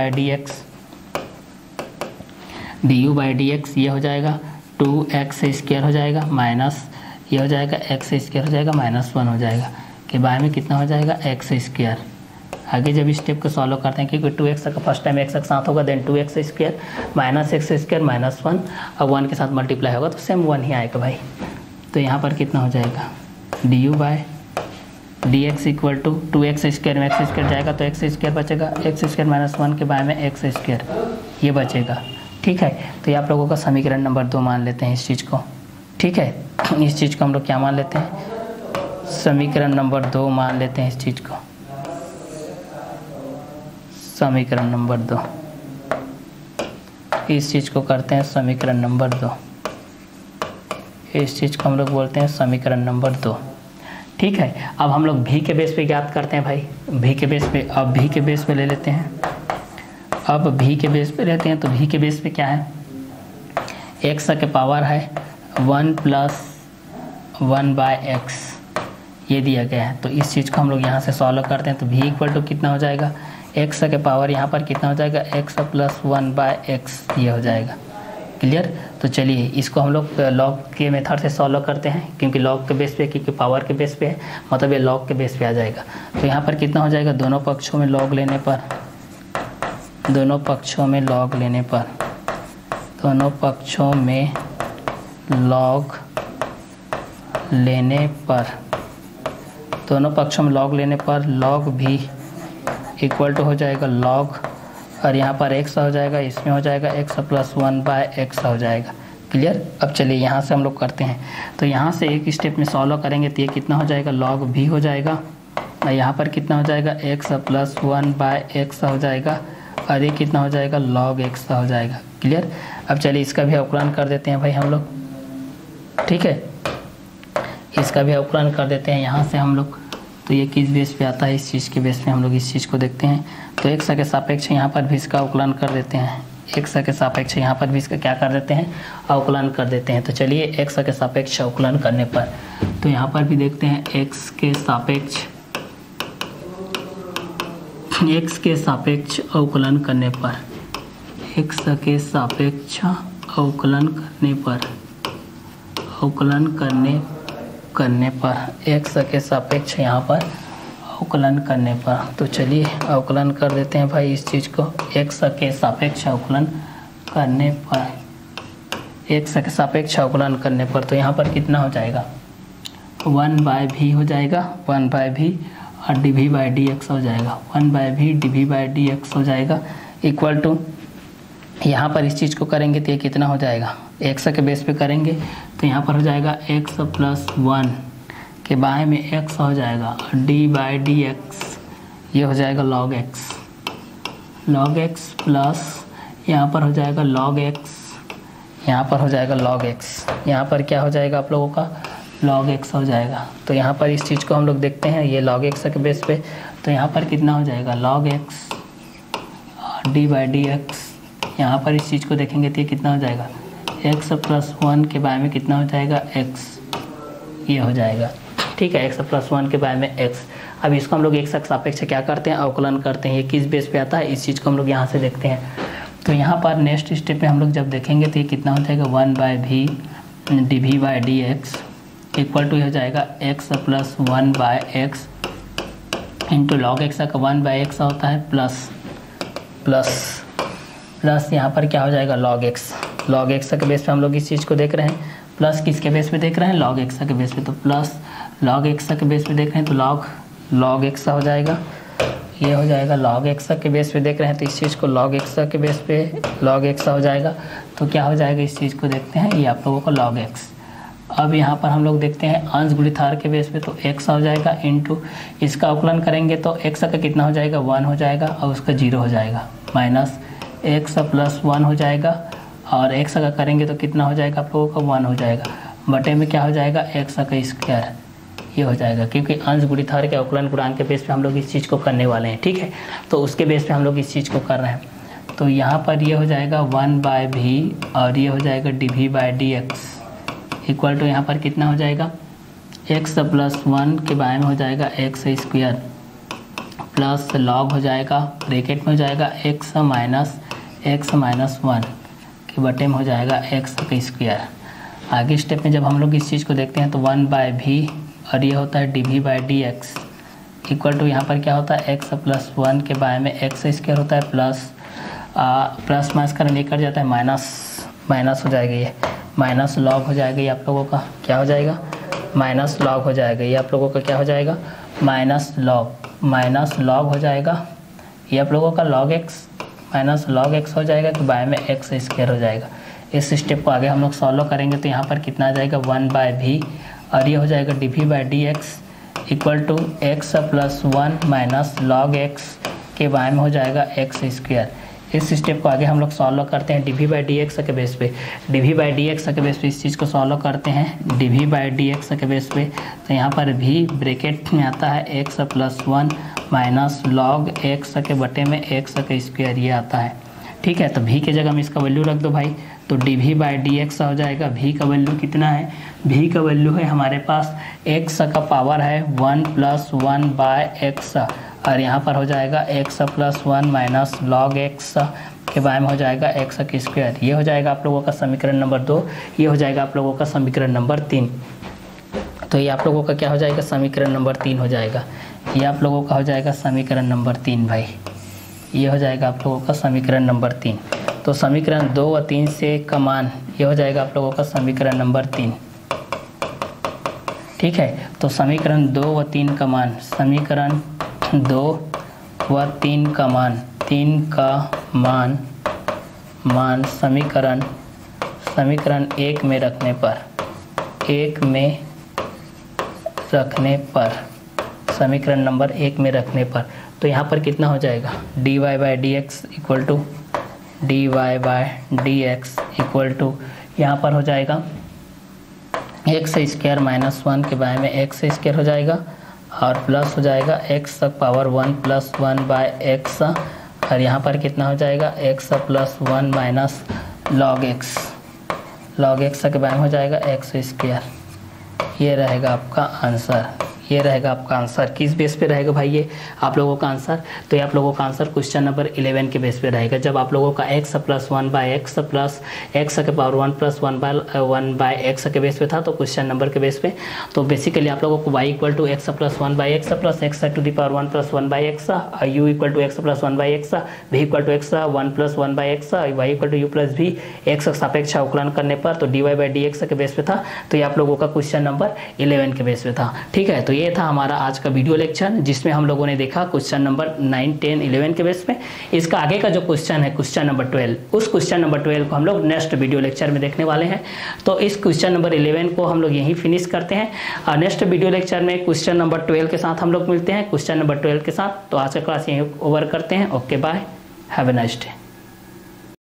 du/dx ये हो जाएगा 2x² हो जाएगा माइनस ये हो जाएगा x² हो जाएगा माइनस 1 हो जाएगा, के बारे में कितना हो जाएगा, x²। आगे जब स्टेप को सॉल्व करते हैं क्योंकि 2x का फर्स्ट टाइम x के साथ होगा, then 2x² minus x² minus 1 और 1 के साथ मल्टीप्लाई होगा तो सेम 1 ही आएगा भाई। तो यहाँ पर कितना हो जाएगा, d x equal to 2x square में एक्स स्क्वायर जाएगा तो एक्स स्क्वायर बचेगा, एक्स स्क्वायर माइनस 1 के बारे में एक्स स्क्वायर ये बचेगा। ठीक है, तो ये आप लोगों का समीकरण नंबर 2 मान लेते हैं इस चीज़ को। ठीक है, इस चीज़ को हम लोग क्या मान लेते हैं, समीकरण नंबर 2 मान लेते हैं इस चीज़ को, समीकरण नंबर 2। इस चीज़ को करते हैं समीकरण नंबर 2, इस चीज़ को हम लोग बोलते हैं समीकरण नंबर 2। ठीक है, अब हम लोग भी के बेस पे ज्ञात करते हैं भाई, भी के बेस पे, अब भी के बेस पे ले लेते हैं। अब भी के बेस पे लेते हैं तो भी के बेस पे क्या है, एक्स के पावर है 1 प्लस 1/x ये दिया गया है। तो इस चीज़ को हम लोग यहाँ से सॉल्व करते हैं तो भी इक्वल टू कितना हो जाएगा, एक्स के पावर यहाँ पर कितना हो जाएगा, एक्स प्लस 1/x ये हो जाएगा। क्लियर, तो चलिए इसको हम लोग लॉग के मेथड से सॉल्व करते हैं, क्योंकि लॉग के बेस पे, क्योंकि पावर के बेस पे है, मतलब ये लॉग के बेस पे आ जाएगा। तो यहाँ पर कितना हो जाएगा, दोनों पक्षों में लॉग लेने पर, दोनों पक्षों में लॉग लेने पर, दोनों पक्षों में लॉग लेने पर, दोनों पक्षों में लॉग लेने पर लॉग भी इक्वल टू हो जाएगा लॉग, और यहाँ पर x हो जाएगा, इसमें हो जाएगा x प्लस 1/x हो जाएगा। क्लियर, अब चलिए यहाँ से हम लोग करते हैं। तो यहाँ से एक स्टेप में सॉल्व करेंगे तो ये कितना हो जाएगा, लॉग भी हो जाएगा, और यहाँ पर कितना हो जाएगा, x प्लस 1/x हो जाएगा, और ये कितना हो जाएगा, log x हो जाएगा। क्लियर, अब चलिए इसका भी अवकलन कर देते हैं भाई हम लोग। ठीक है, इसका भी अवकलन कर देते हैं यहाँ से हम लोग। तो ये किस बेस पे आता है, इस चीज़ के बेस पे हम लोग इस चीज़ को देखते हैं। तो x के सापेक्ष यहाँ पर भी इसका अवकलन कर देते हैं, x के सापेक्ष यहाँ पर भी इसका क्या कर देते हैं, अवकलन कर देते हैं। तो चलिए x के सापेक्ष अवकलन करने पर, तो यहाँ पर भी देखते हैं x के सापेक्ष, x के सापेक्ष अवकलन करने पर, x के सापेक्ष अवकलन करने पर, अवकलन करने पर, x के सापेक्ष यहाँ पर अवकलन करने पर। तो चलिए अवकलन कर देते हैं भाई इस चीज़ को, x के सापेक्ष अवकलन करने पर, x के सापेक्ष अवकलन करने पर। तो यहाँ पर कितना हो जाएगा, 1/v हो जाएगा, 1/v, और dv/dx हो जाएगा, 1/v dv/dx हो जाएगा, इक्वल टू यहाँ पर इस चीज़ को करेंगे तो ये कितना हो जाएगा, x के बेस पे करेंगे तो यहाँ पर हो जाएगा x प्लस 1 के बाएं में x हो जाएगा, और d/dx ये हो जाएगा log x, log x plus यहाँ पर हो जाएगा log x, यहाँ पर हो जाएगा log x, यहाँ पर क्या हो जाएगा आप लोगों का, log x हो जाएगा। तो यहाँ पर इस चीज़ को हम लोग देखते हैं, ये log x के बेस पे, तो यहाँ पर कितना हो जाएगा, log x और d/dx, यहाँ पर इस चीज़ को देखेंगे तो ये कितना हो जाएगा, x प्लस 1 के बारे में कितना हो जाएगा, x ये हो जाएगा। ठीक है, x प्लस 1 के बारे में x। अब इसको हम लोग x के सापेक्ष क्या करते हैं, अवकलन करते हैं। ये किस बेस पे आता है, इस चीज़ को हम लोग यहाँ से देखते हैं। तो यहाँ पर नेक्स्ट स्टेप में हम लोग जब देखेंगे तो ये कितना हो जाएगा, 1/v dv/dx इक्वल टू हो जाएगा x plus 1/x into log x का 1/x होता है, प्लस यहाँ पर क्या हो जाएगा, log x के बेस पे हम लोग इस चीज़ को देख रहे हैं, प्लस किसके बेस पे देख रहे हैं, log x के बेस पे, तो प्लस log x के बेस पे देख रहे हैं तो log x हो जाएगा, ये हो जाएगा log x के बेस पे देख रहे हैं तो इस चीज़ को log x के बेस पे log x हो जाएगा। तो क्या हो जाएगा, इस चीज़ को देखते हैं, ये आप लोगों को log x। अब यहाँ पर हम लोग देखते हैं अंश गुणितार के बेस पे, तो x हो जाएगा इंटू इसका अवकलन करेंगे तो x का कितना हो जाएगा, 1 हो जाएगा, और उसका 0 हो जाएगा, माइनस x प्लस 1 हो जाएगा, और x का करेंगे तो कितना हो जाएगा आप लोगों का, 1 हो जाएगा, बटे में क्या हो जाएगा, x का स्क्वायर ये हो जाएगा, क्योंकि अंश गुणितार के अवकलन गुणांक के बेस पे हम लोग इस चीज़ को करने वाले हैं। ठीक है, तो उसके बेस पे हम लोग इस चीज़ को कर रहे हैं। तो यहाँ पर ये हो जाएगा 1/v, और ये हो जाएगा dv/dx इक्वल टू यहाँ पर कितना हो जाएगा, x प्लस 1 के बारे में हो जाएगा x स्क्वायर, प्लस लॉग हो जाएगा, ब्रैकेट में हो जाएगा x माइनस 1 के बटे में हो जाएगा x का स्क्वायर। आगे स्टेप में जब हम लोग इस चीज़ को देखते हैं तो 1/v, और ये होता है dv/dx इक्वल टू यहाँ पर क्या होता है, x प्लस 1 के बारे में x स्क्वायर होता है, प्लस माइनस कर लेकर जाता है, माइनस हो जाएगा, ये माइनस लॉग हो जाएगा, ये आप लोगों का क्या हो जाएगा, माइनस लॉग हो जाएगा, ये आप लोगों का क्या हो जाएगा, माइनस लॉग हो जाएगा, ये आप लोगों का log x minus log x हो जाएगा कि बाय में x स्क्वायर हो जाएगा। इस स्टेप को आगे हम लोग सॉल्व करेंगे तो यहाँ पर कितना आ जाएगा 1/v और ये हो जाएगा dv/dx equal to x plus 1 minus log x के बाय में हो जाएगा x स्क्वायर। इस स्टेप को आगे हम लोग सॉल्व करते हैं dv/dx के बेस पे, dv/dx के बेस पे इस चीज़ को सॉल्व करते हैं dv/dx के बेस पे। तो यहाँ पर v ब्रैकेट में आता है x plus 1 minus log x के बटे में x के स्क्वायर ये आता है। ठीक है, तो v की जगह में इसका वैल्यू रख दो भाई, तो dv/dx हो जाएगा। v का वैल्यू कितना है, v का वैल्यू है हमारे पास x का पावर है 1 प्लस 1/x और यहाँ पर हो जाएगा x plus 1 minus log x के बारे में हो जाएगा x का स्क्वायर। ये हो जाएगा आप लोगों का समीकरण नंबर 2, ये हो जाएगा आप लोगों का समीकरण नंबर 3। तो ये आप लोगों का क्या हो जाएगा, समीकरण नंबर 3 हो जाएगा। ये आप लोगों का हो जाएगा समीकरण नंबर 3 भाई, ये हो जाएगा आप लोगों का समीकरण नंबर 3। तो समीकरण 2 व 3 से का मान ये हो जाएगा आप लोगों का समीकरण नंबर 3। ठीक है, तो समीकरण 2 व 3 का मान, समीकरण 2 व 3 का मान, 3 का मान समीकरण 1 में रखने पर, समीकरण नंबर 1 में रखने पर तो यहाँ पर कितना हो जाएगा dy/dx इक्वल टू यहाँ पर हो जाएगा x स्क्वायर माइनस 1 के बारे में x स्क्वायर हो जाएगा और प्लस हो जाएगा x पावर 1 प्लस 1/x और यहाँ पर कितना हो जाएगा x plus 1 minus log x के बारे में हो जाएगा x स्क्वायर। ये रहेगा आपका आंसर, ये रहेगा आपका आंसर। किस बेस पे रहेगा भाई ये आप लोगों का आंसर, तो ये आप लोगों का आंसर क्वेश्चन नंबर 11 के बेस पे रहेगा। जब आप लोगों का x plus 1/x plus x के पावर 1 प्लस 1/x के बेस पे था तो क्वेश्चन नंबर के बेस पे, तो बेसिकली आप लोगों को y equal to x plus 1/x plus x to the power 1 plus 1/x, u equal to x plus 1/x, v equal to x 1 plus 1/x, y equal to u plus v, x सापेक्ष अवकलन करने पर तो dy/dx के base पे था। तो ये आप लोगों का क्वेश्चन नंबर 11 के बेस पे था। ठीक है, तो ये था हमारा आज का वीडियो लेक्चर जिसमें हम लोगों ने देखा क्वेश्चन नंबर 9, 10, 11 के बेस पे। इसका आगे का जो क्वेश्चन है क्वेश्चन नंबर 12, उस क्वेश्चन नंबर 12 को हम लोग नेक्स्ट वीडियो लेक्चर में देखने वाले हैं। तो इस क्वेश्चन नंबर 11 को हम लोग यहीं फिनिश करते हैं और नेक्स्ट वीडियो लेक्चर में क्वेश्चन नंबर 12 के साथ हम लोग मिलते हैं, क्वेश्चन नंबर 12 के साथ। तो आज का क्लास यहीं ओवर करते हैं। Okay bye, have a nice day.